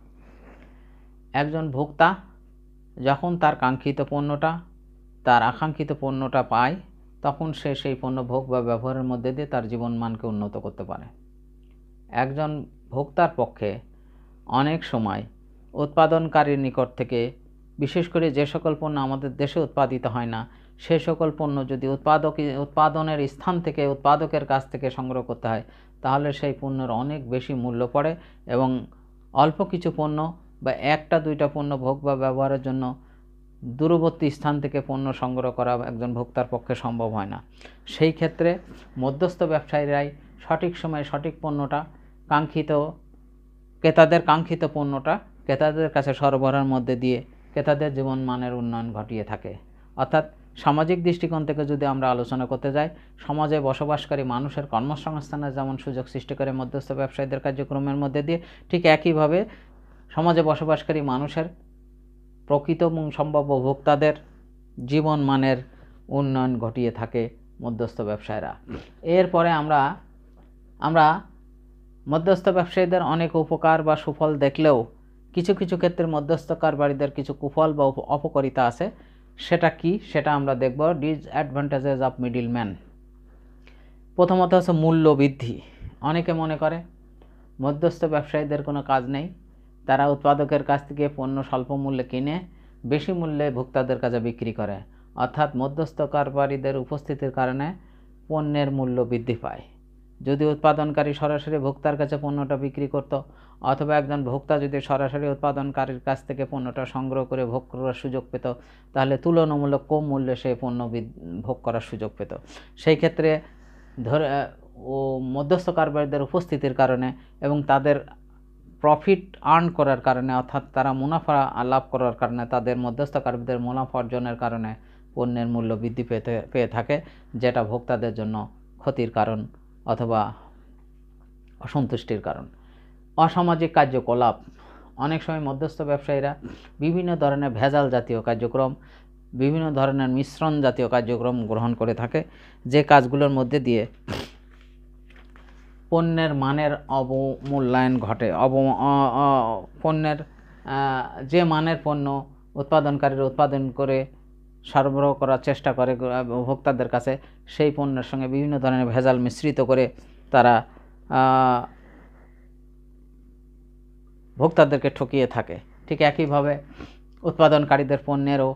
একজন ভোক্তা যখন তার কাঙ্ক্ষিত পণ্যটা তার আকাঙ্ক্ষিত পণ্যটা পায় তখন সে সেই পণ্য ভোগ বা ব্যবহারের মধ্যে দিয়ে তার জীবনমানকে উন্নত করতে পারে। একজন ভোক্তার পক্ষে অনেক সময় উৎপাদনকারীর নিকট থেকে, বিশেষ করে যে সকল পণ্য আমাদের দেশে উৎপাদিত হয় না সেই সকল পণ্য যদি উৎপাদক উৎপাদনের স্থান থেকে উৎপাদকের কাছ থেকে সংগ্রহ করতে হয় তাহলে সেই পণ্যের অনেক বেশি মূল্য পড়ে এবং অল্প কিছু পণ্য বা একটা দুইটা পণ্য ভোগ বা ব্যবহারের জন্য দূরবর্তী স্থান থেকে পণ্য সংগ্রহ করা একজন ভোক্তার পক্ষে সম্ভব হয় না। সেই ক্ষেত্রে মধ্যস্থ ব্যবসায়ীরাই সঠিক সময়ে সঠিক পণ্যটা কাঙ্ক্ষিত ক্রেতাদের কাঙ্ক্ষিত পণ্যটা ক্রেতাদের কাছে সরবরাহের মধ্যে দিয়ে ক্রেতাদের জীবনমানের উন্নয়ন ঘটিয়ে থাকে। অর্থাৎ সামাজিক দৃষ্টিকোণ থেকে যদি আমরা আলোচনা করতে যাই, সমাজে বসবাসকারী মানুষের কর্মসংস্থানের যেমন সুযোগ সৃষ্টি করে মধ্যস্থ ব্যবসায়ীদের কার্যক্রমের মধ্যে দিয়ে, ঠিক একইভাবে সমাজে বসবাসকারী মানুষের প্রকৃত এবং সম্ভাব্য ভোক্তাদের জীবনমানের উন্নয়ন ঘটিয়ে থাকে মধ্যস্থ ব্যবসায়ীরা। এরপরে আমরা আমরা মধ্যস্থ ব্যবসায়ীদের অনেক উপকার বা সুফল দেখলেও কিছু কিছু ক্ষেত্রে মধ্যস্থ কারবারিদের কিছু কুফল বা অপকারিতা আছে। সেটা কি সেটা আমরা দেখব। Disadvantages of middleman. প্রথমত হচ্ছে মূল্য বৃদ্ধি। অনেকে মনে করে মধ্যস্থ ব্যবসায়ীদের কোনো কাজ নেই, তারা উৎপাদকের কাছ থেকে পণ্য স্বল্প মূল্যে কিনে বেশি মূল্যে ভোক্তাদের কাছে বিক্রি করে, অর্থাৎ মধ্যস্থ কারবারিদের উপস্থিতির কারণে পণ্যের মূল্য বৃদ্ধি পায়। যদি উৎপাদনকারী সরাসরি ভোক্তার কাছে পণ্যটা বিক্রি করত অথবা একজন ভোক্তা যদি সরাসরি উৎপাদনকারীর কাছ থেকে পণ্যটা সংগ্রহ করে ভোগ করার সুযোগ পেত তাহলে তুলনামূলক কম মূল্যে সেই পণ্য ভোগ করার সুযোগ পেত। সেই ক্ষেত্রে ধরে ও মধ্যস্থ কারবারিদের উপস্থিতির কারণে এবং তাদের প্রফিট আর্ন করার কারণে, অর্থাৎ তারা মুনাফা লাভ করার কারণে, তাদের মধ্যস্থ কারবারিদের মুনাফা অর্জনের কারণে পণ্যের মূল্য বৃদ্ধি পেতে পেয়ে থাকে, যেটা ভোক্তাদের জন্য ক্ষতির কারণ অথবা অসন্তুষ্টির কারণ। অসামাজিক কার্যকলাপ। অনেক সময় মধ্যস্থ ব্যবসায়ীরা বিভিন্ন ধরনের ভেজাল জাতীয় কার্যক্রম, বিভিন্ন ধরনের মিশ্রণ জাতীয় কার্যক্রম গ্রহণ করে থাকে, যে কাজগুলোর মধ্যে দিয়ে পণ্যের মানের অবমূল্যায়ন ঘটে। অব পণ্যের যে মানের পণ্য উৎপাদনকারীরা উৎপাদন করে সরবরাহ করার চেষ্টা করে ভোক্তাদের কাছে, সেই পণ্যের সঙ্গে বিভিন্ন ধরনের ভেজাল মিশ্রিত করে তারা ভোক্তাদেরকে ঠকিয়ে থাকে। ঠিক একইভাবে উৎপাদনকারীদের পণ্যেরও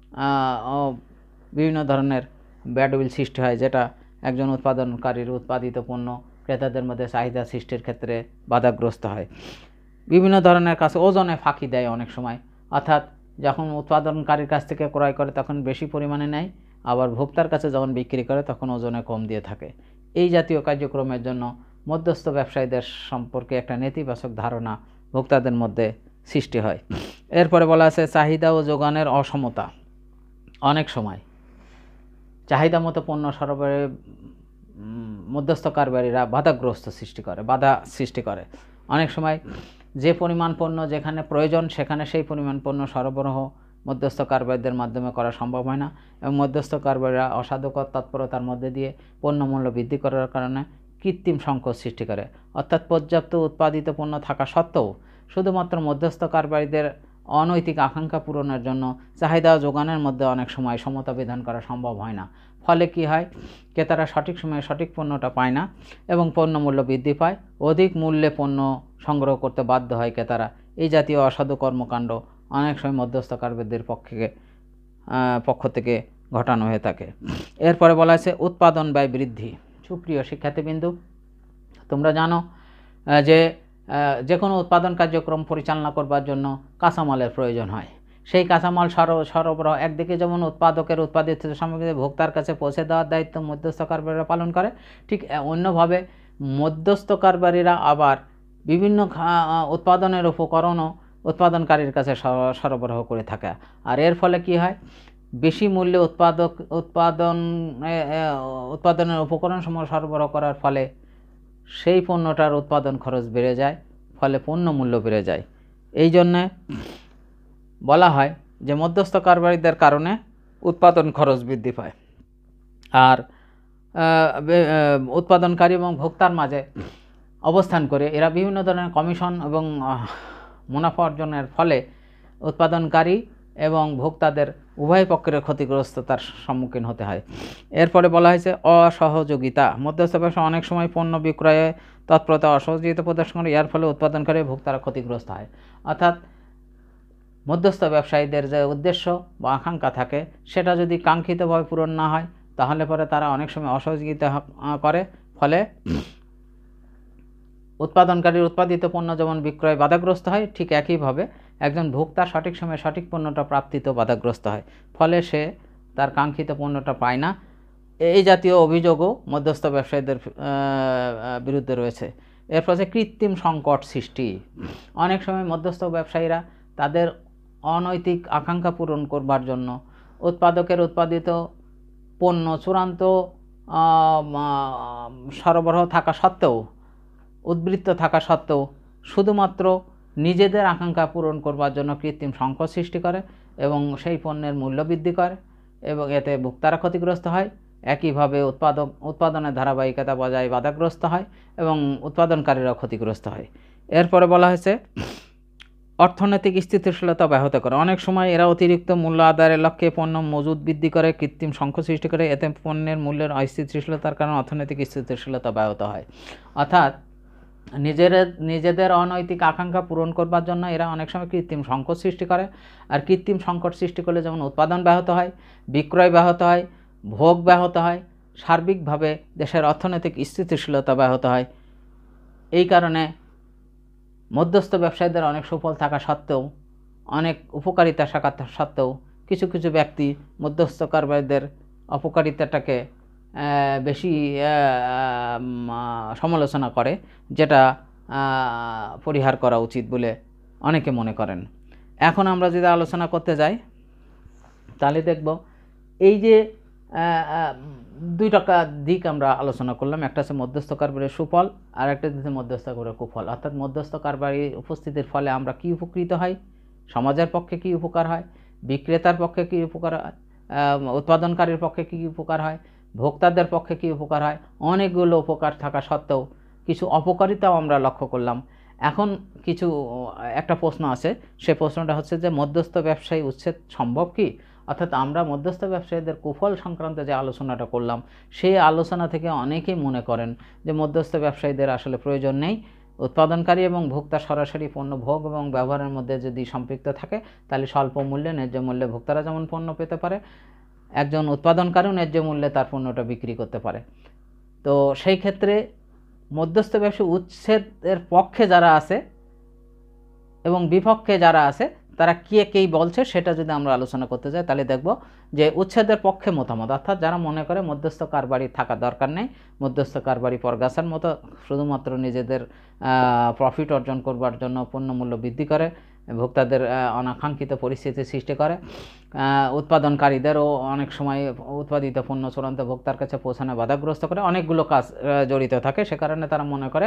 বিভিন্ন ধরনের ব্যাডউইল সৃষ্টি হয়, যেটা একজন উৎপাদনকারীর উৎপাদিত পণ্য ক্রেতাদের মধ্যে চাহিদা সৃষ্টির ক্ষেত্রে বাধাগ্রস্ত হয়। বিভিন্ন ধরনের কাছে ওজনে ফাঁকি দেয় অনেক সময়, অর্থাৎ যখন উৎপাদনকারীর কাছ থেকে ক্রয় করে তখন বেশি পরিমাণে নেয়, আবার ভোক্তার কাছে যখন বিক্রি করে তখন ওজনে কম দিয়ে থাকে। এই জাতীয় কার্যক্রমের জন্য মধ্যস্থ ব্যবসায়ীদের সম্পর্কে একটা নেতিবাচক ধারণা ভোক্তাদের মধ্যে সৃষ্টি হয়। এরপরে বলা আছে চাহিদা ও যোগানের অসমতা। অনেক সময় চাহিদা মতো পণ্য সরবরাহে মধ্যস্থ কারবারিরা বাধাগ্রস্ত সৃষ্টি করে বাধা সৃষ্টি করে অনেক সময় যে পরিমাণ পণ্য যেখানে প্রয়োজন সেখানে সেই পরিমাণ পণ্য সরবরাহ মধ্যস্থ কারবারিদের মাধ্যমে করা সম্ভব হয় না, এবং মধ্যস্থ কারবারিরা অসাধুকর তৎপরতার মধ্যে দিয়ে পণ্য মূল্য বৃদ্ধি করার কারণে কৃত্রিম সংকট সৃষ্টি করে। অর্থাৎ পর্যাপ্ত উৎপাদিত পণ্য থাকা সত্ত্বেও শুধুমাত্র মধ্যস্থ কারবারিদের অনৈতিক আকাঙ্ক্ষা পূরণের জন্য চাহিদা ও যোগানের মধ্যে অনেক সময় সমতা বিধান করা সম্ভব হয় না। ফলে কি হয়, ক্রেতারা সঠিক সময়ে সঠিক পণ্যটা পায় না এবং পণ্য মূল্য বৃদ্ধি পায়, অধিক মূল্যে পণ্য সংগ্রহ করতে বাধ্য হয় ক্রেতারা। এই জাতীয় অসাধু কর্মকাণ্ড অনেক সময় মধ্যস্থ কারবারিদের পক্ষে পক্ষ থেকে ঘটানো হয়ে থাকে। এরপরে বলা আছে উৎপাদন ব্যয় বৃদ্ধি। সুপ্রিয় শিক্ষার্থীবৃন্দ, তোমরা জানো যে যে কোনো উৎপাদন কার্যক্রম পরিচালনা করবার জন্য কাঁচামালের প্রয়োজন হয়। সেই কাঁচামাল সরবরাহ একদিকে যেমন উৎপাদকের উৎপাদিত সামগ্রী ভোক্তার কাছে পৌঁছে দেওয়ার দায়িত্ব মধ্যস্থ কারবারিরা পালন করে, ঠিক অন্যভাবে মধ্যস্থ কারবারিরা আবার বিভিন্ন উৎপাদনের উপকরণও উৎপাদনকারীর কাছে সরবরাহ করে থাকে। আর এর ফলে কি হয়, বেশি মূল্যে উৎপাদক উৎপাদন উৎপাদনের উপকরণসমূহ সরবরাহ করার ফলে সেই পণ্যটার উৎপাদন খরচ বেড়ে যায়, ফলে পণ্য মূল্য বেড়ে যায়। এই জন্যে বলা হয় যে মধ্যস্থ কারবারিদের কারণে উৎপাদন খরচ বৃদ্ধি পায়। আর উৎপাদনকারী এবং ভোক্তার মাঝে অবস্থান করে এরা বিভিন্ন ধরনের কমিশন এবং মুনাফা অর্জনের ফলে উৎপাদনকারী এবং ভোক্তাদের উভয় পক্ষের ক্ষতিগ্রস্ততার সম্মুখীন হতে হয়। এরপরে বলা হয়েছে অসহযোগিতা। মধ্যস্থ ব্যবসা অনেক সময় পণ্য বিক্রয়ে তৎপরতা অসহযোগিতা প্রদর্শন করে, এর ফলে উৎপাদনকারী ভোক্তারা ক্ষতিগ্রস্ত হয়। অর্থাৎ মধ্যস্থ ব্যবসায়ীদের যে উদ্দেশ্য বা আকাঙ্ক্ষা থাকে সেটা যদি কাঙ্ক্ষিতভাবে পূরণ না হয় তাহলে পরে তারা অনেক সময় অসহযোগিতা করে, ফলে উৎপাদনকারীর উৎপাদিত পণ্য যেমন বিক্রয় বাধাগ্রস্ত হয়, ঠিক একইভাবে একজন ভোক্তা সঠিক সময়ে সঠিক পণ্যটা প্রাপ্তিতেও বাধাগ্রস্ত হয়, ফলে সে তার কাঙ্ক্ষিত পণ্যটা পায় না। এই জাতীয় অভিযোগও মধ্যস্থ ব্যবসায়ীদের বিরুদ্ধে রয়েছে। এরপর আছে কৃত্রিম সংকট সৃষ্টি। অনেক সময় মধ্যস্থ ব্যবসায়ীরা তাদের অনৈতিক আকাঙ্ক্ষা পূরণ করবার জন্য উৎপাদকের উৎপাদিত পণ্য চূড়ান্ত সরবরাহ থাকা সত্ত্বেও উদ্বৃত্ত থাকা সত্ত্বেও শুধুমাত্র নিজেদের আকাঙ্ক্ষা পূরণ করবার জন্য কৃত্রিম সংকট সৃষ্টি করে এবং সেই পণ্যের মূল্য বৃদ্ধি করে, এবং এতে ভোক্তারা ক্ষতিগ্রস্ত হয়। একইভাবে উৎপাদক উৎপাদনের ধারাবাহিকতা বজায় বাধাগ্রস্ত হয় এবং উৎপাদনকারীরাও ক্ষতিগ্রস্ত হয়। এরপরে বলা হয়েছে অর্থনৈতিক স্থিতিশীলতা ব্যাহত করে। অনেক সময় এরা অতিরিক্ত মূল্য আদায়ের লক্ষ্যে পণ্য মজুদ বৃদ্ধি করে, কৃত্রিম সংকট সৃষ্টি করে, এতে পণ্যের মূল্যের অস্থিতিশীলতার কারণে অর্থনৈতিক স্থিতিশীলতা ব্যাহত হয়। অর্থাৎ নিজের নিজেদের অনৈতিক আকাঙ্ক্ষা পূরণ করবার জন্য এরা অনেক সময় কৃত্রিম সংকট সৃষ্টি করে, আর কৃত্রিম সংকট সৃষ্টি করলে যেমন উৎপাদন ব্যাহত হয়, বিক্রয় ব্যাহত হয়, ভোগ ব্যাহত হয়, সার্বিকভাবে দেশের অর্থনৈতিক স্থিতিশীলতা ব্যাহত হয়। এই কারণে মধ্যস্থ ব্যবসায়ীদের অনেক সুফল থাকা সত্ত্বেও, অনেক উপকারিতা থাকা সত্ত্বেও কিছু কিছু ব্যক্তি মধ্যস্থ কারবারিদের অপকারিতাটাকে বেশি সমালোচনা করে, যেটা পরিহার করা উচিত বলে অনেকে মনে করেন। এখন আমরা যদি আলোচনা করতে যাই তাহলে দেখব এই যে দুইটা দিক আমরা আলোচনা করলাম, একটা হচ্ছে মধ্যস্থ কারবারের সুফল আর একটা হচ্ছে মধ্যস্থ কারবারের কুফল। অর্থাৎ মধ্যস্থ কারবারি উপস্থিতির ফলে আমরা কি উপকৃত হই, সমাজের পক্ষে কি উপকার হয়, বিক্রেতার পক্ষে কি উপকার হয়, উৎপাদনকারীর পক্ষে কি উপকার হয়, ভোক্তাদের পক্ষে কি উপকার হয়। অনেকগুলো উপকার থাকা সত্ত্বেও কিছু অপকারিতাও আমরা লক্ষ্য করলাম। এখন কিছু একটা প্রশ্ন আছে, সে প্রশ্নটা হচ্ছে যে মধ্যস্থ ব্যবসায়ী উচ্ছেদ সম্ভব কি? অর্থাৎ আমরা মধ্যস্থ ব্যবসায়ীদের কুফল সংক্রান্ত যে আলোচনাটা করলাম, সেই আলোচনা থেকে অনেকেই মনে করেন যে মধ্যস্থ ব্যবসায়ীদের আসলে প্রয়োজন নেই। উৎপাদনকারী এবং ভোক্তা সরাসরি পণ্য ভোগ এবং ব্যবহারের মধ্যে যদি সম্পৃক্ত থাকে, তাহলে স্বল্প মূল্যে ন্যায্য মূল্যে ভোক্তারা যেমন পণ্য পেতে পারে, একজন উৎপাদনকারীও ন্যায্য মূল্যে তার পণ্যটা বিক্রি করতে পারে। তো সেই ক্ষেত্রে মধ্যস্থ ব্যবসায়ী উচ্ছেদের পক্ষে যারা আছে এবং বিপক্ষে যারা আছে তারা কে কেই বলছে, সেটা যদি আমরা আলোচনা করতে যাই তাহলে দেখব যে উচ্ছেদের পক্ষে মতামত, অর্থাৎ যারা মনে করে মধ্যস্থ কারবারি থাকা দরকার নেই, মধ্যস্থ কারবারি পরগাছার মতো শুধুমাত্র নিজেদের প্রফিট অর্জন করবার জন্য পণ্য মূল্য বৃদ্ধি করে, ভোক্তাদের অনাকাঙ্ক্ষিত পরিস্থিতি সৃষ্টি করে, উৎপাদনকারীদেরও অনেক সময় উৎপাদিত পণ্য চূড়ান্ত ভোক্তার কাছে পৌঁছানো বাধাগ্রস্ত করে, অনেকগুলো কাজ জড়িত থাকে। সে কারণে তারা মনে করে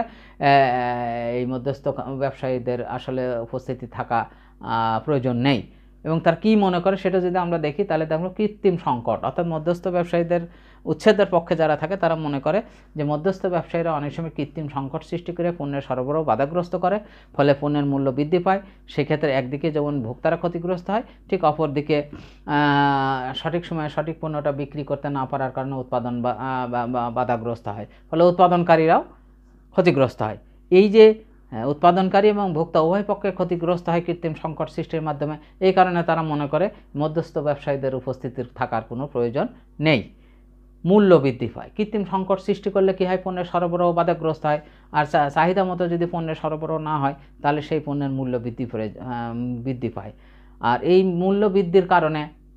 এই মধ্যস্থ ব্যবসায়ীদের আসলে উপস্থিতি থাকা প্রয়োজন নেই। এবং তার কি মনে করে সেটা যদি আমরা দেখি তাহলে দেখব কৃত্রিম সংকট, অর্থাৎ মধ্যস্থ ব্যবসায়ীদের উচ্ছেদের পক্ষে যারা থাকে তারা মনে করে যে মধ্যস্থ ব্যবসায়ীরা অনেক সময় কৃত্রিম সংকট সৃষ্টি করে পণ্যের সরবরাহ বাধাগ্রস্ত করে, ফলে পণ্যের মূল্য বৃদ্ধি পায়। সেক্ষেত্রে একদিকে যেমন ভোক্তারা ক্ষতিগ্রস্ত হয়, ঠিক অপরদিকে সঠিক সময়ে সঠিক পণ্যটা বিক্রি করতে না পারার কারণে উৎপাদন বাধাগ্রস্ত হয়, ফলে উৎপাদনকারীরাও ক্ষতিগ্রস্ত হয়। এই যে উৎপাদনকারী এবং ভোক্তা উভয় পক্ষে ক্ষতিগ্রস্ত হয় কৃত্রিম সংকট সৃষ্টির মাধ্যমে, এই কারণে তারা মনে করে মধ্যস্থ ব্যবসায়ীদের উপস্থিতির থাকার কোনো প্রয়োজন নেই। মূল্য বৃদ্ধি পায়, কৃত্রিম সংকট সৃষ্টি করলে কী হয়, পণ্যের সরবরাহ বাধাগ্রস্ত হয়, আর চাহিদা মতো যদি পণ্যের সরবরাহ না হয় তাহলে সেই পণ্যের মূল্য বৃদ্ধি বৃদ্ধি পায়। আর এই মূল্য বৃদ্ধির কারণে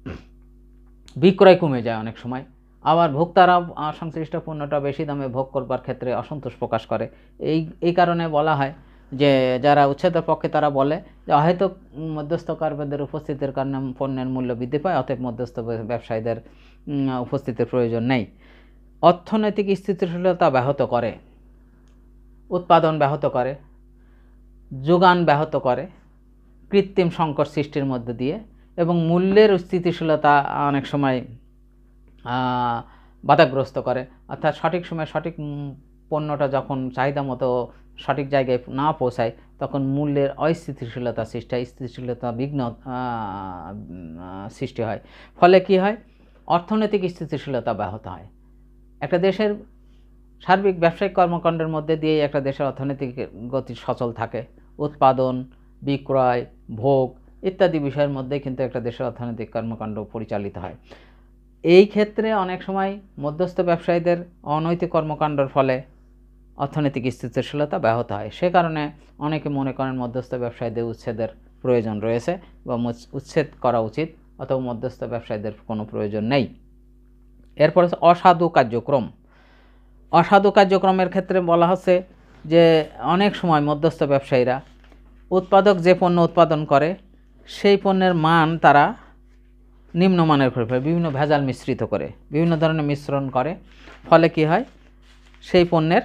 বিক্রয় কমে যায় অনেক সময়, আবার ভোক্তারা সংশ্লিষ্ট পণ্যটা বেশি দামে ভোগ করবার ক্ষেত্রে অসন্তোষ প্রকাশ করে। এই এই কারণে বলা হয় যে যারা উচ্ছেদের পক্ষে তারা বলে যে হয়তো মধ্যস্থ কারবারদের উপস্থিতির কারণে পণ্যের মূল্য বৃদ্ধি পায়, অতএব মধ্যস্থ ব্যবসায়ীদের উপস্থিতির প্রয়োজন নেই। অর্থনৈতিক স্থিতিশীলতা ব্যাহত করে, উৎপাদন ব্যাহত করে, যোগান ব্যাহত করে কৃত্রিম সংকট সৃষ্টির মধ্যে দিয়ে, এবং মূল্যের স্থিতিশীলতা অনেক সময় বাধাগ্রস্ত করে। অর্থাৎ সঠিক সময়ে সঠিক পণ্যটা যখন চাহিদা মতো সঠিক জায়গায় না পৌঁছায় তখন মূল্যের অস্থিতিশীলতা সৃষ্টি হয়, স্থিতিশীলতা বিঘ্ন সৃষ্টি হয়। ফলে কি হয়, অর্থনৈতিক স্থিতিশীলতা ব্যাহত হয়। একটা দেশের সার্বিক ব্যবসায়িক কর্মকাণ্ডের মধ্যে দিয়ে একটা দেশের অর্থনৈতিক গতি সচল থাকে, উৎপাদন, বিক্রয়, ভোগ ইত্যাদি বিষয়ের মধ্যে কিন্তু একটা দেশের অর্থনৈতিক কর্মকাণ্ড পরিচালিত হয়। এই ক্ষেত্রে অনেক সময় মধ্যস্থ ব্যবসায়ীদের অনৈতিক কর্মকাণ্ডের ফলে অর্থনৈতিক স্থিতিশীলতা ব্যাহত হয়। সে কারণে অনেকে মনে করেন মধ্যস্থ ব্যবসায়ীদের উচ্ছেদের প্রয়োজন রয়েছে বা উচ্ছেদ করা উচিত, অথবা মধ্যস্থ ব্যবসায়ীদের কোনো প্রয়োজন নেই। এরপর হচ্ছে অসাধু কার্যক্রম। অসাধু কার্যক্রমের ক্ষেত্রে বলা হচ্ছে যে অনেক সময় মধ্যস্থ ব্যবসায়ীরা উৎপাদক যে পণ্য উৎপাদন করে সেই পণ্যের মান তারা নিম্নমানের করে ফেলে, বিভিন্ন ভেজাল মিশ্রিত করে, বিভিন্ন ধরনের মিশ্রণ করে। ফলে কি হয়, সেই পণ্যের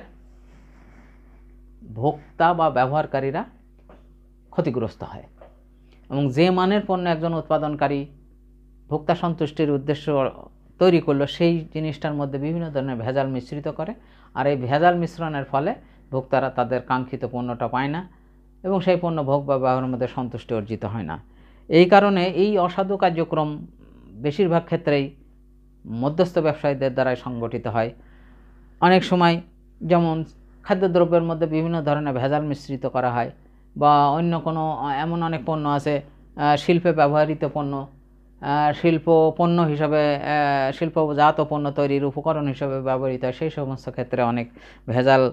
ভোক্তা বা ব্যবহারকারীরা ক্ষতিগ্রস্ত হয়। এবং যে মানের পণ্য একজন উৎপাদনকারী ভোক্তা সন্তুষ্টির উদ্দেশ্য তৈরি করলো, সেই জিনিসটার মধ্যে বিভিন্ন ধরনের ভেজাল মিশ্রিত করে, আর এই ভেজাল মিশ্রণের ফলে ভোক্তারা তাদের কাঙ্ক্ষিত পণ্যটা পায় না এবং সেই পণ্য ভোগ বা ব্যবহারের মধ্যে সন্তুষ্টি অর্জিত হয় না। এই কারণে এই অসাধু কার্যক্রম বেশিরভাগ ক্ষেত্রেই মধ্যস্থ ব্যবসায়ীদের দ্বারাই সংগঠিত হয়। অনেক সময় যেমন খাদ্যদ্রব্যের মধ্যে বিভিন্ন ধরনের ভেজাল মিশ্রিত করা হয়, বা অন্য কোনো এমন অনেক পণ্য আছে শিল্পে ব্যবহৃত পণ্য, শিল্প পণ্য হিসাবে শিল্পজাত পণ্য তৈরির উপকরণ হিসাবে ব্যবহৃত হয়, সেই সমস্ত ক্ষেত্রে অনেক ভেজাল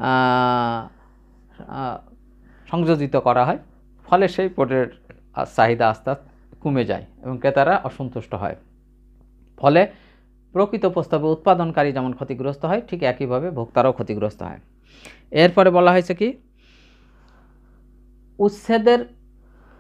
সংযোজিত করা হয়। ফলে সেই পণ্যের চাহিদা আস্তে আস্তে কমে যায় এবং ক্রেতারা অসন্তুষ্ট হয়। ফলে প্রকৃত প্রস্তাবে উৎপাদনকারী যেমন ক্ষতিগ্রস্ত হয়, ঠিক একইভাবে ভোক্তারাও ক্ষতিগ্রস্ত হয়। এরপরে বলা হয়েছে কি, উচ্ছেদের